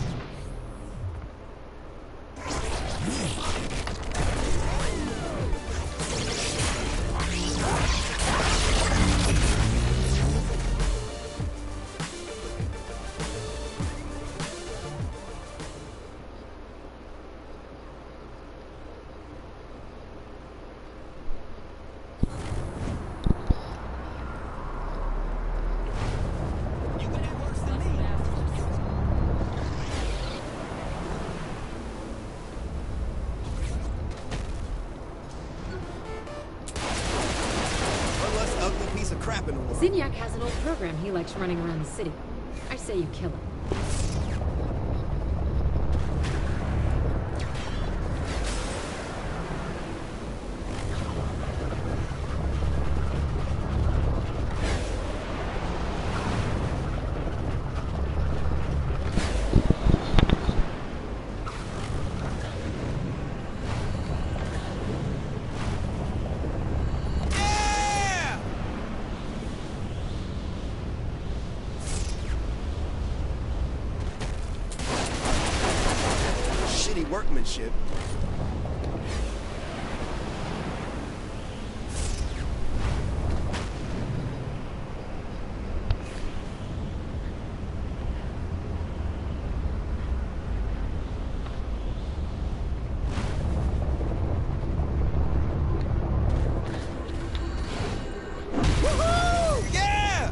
Zinyak has an old program he likes running around the city. I say you kill him. Workmanship. Woohoo! Yeah!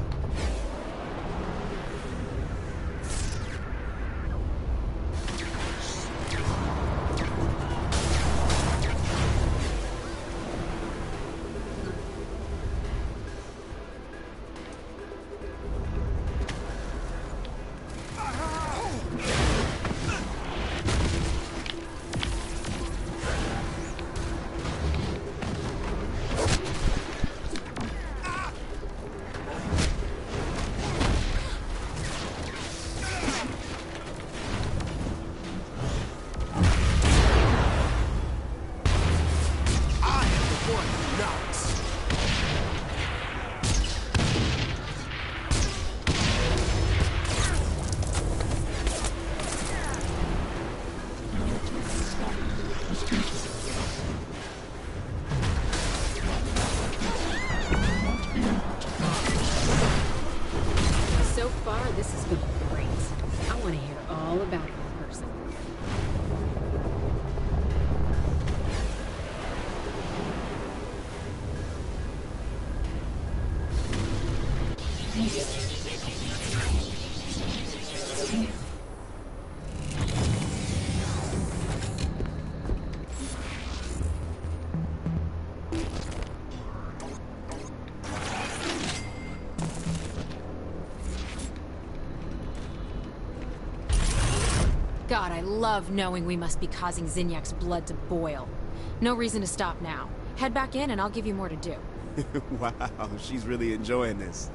God, I love knowing we must be causing Zinyak's blood to boil. No reason to stop now. Head back in and I'll give you more to do. Wow, she's really enjoying this.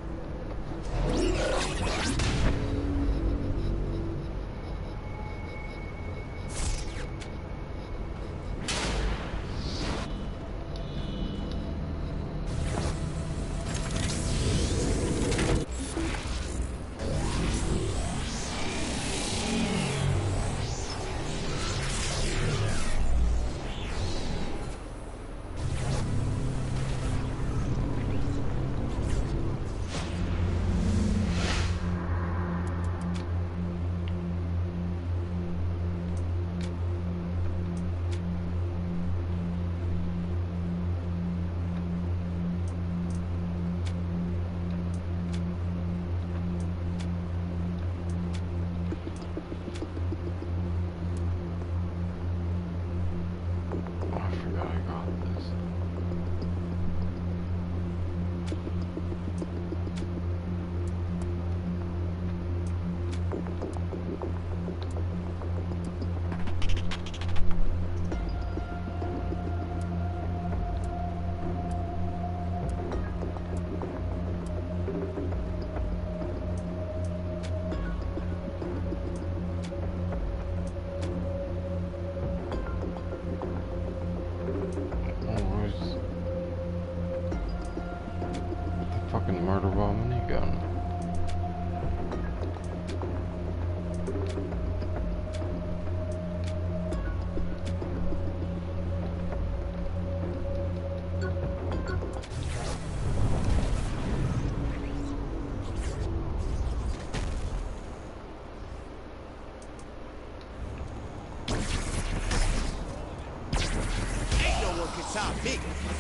fucking murder ball minigun. Ain't no one can top me.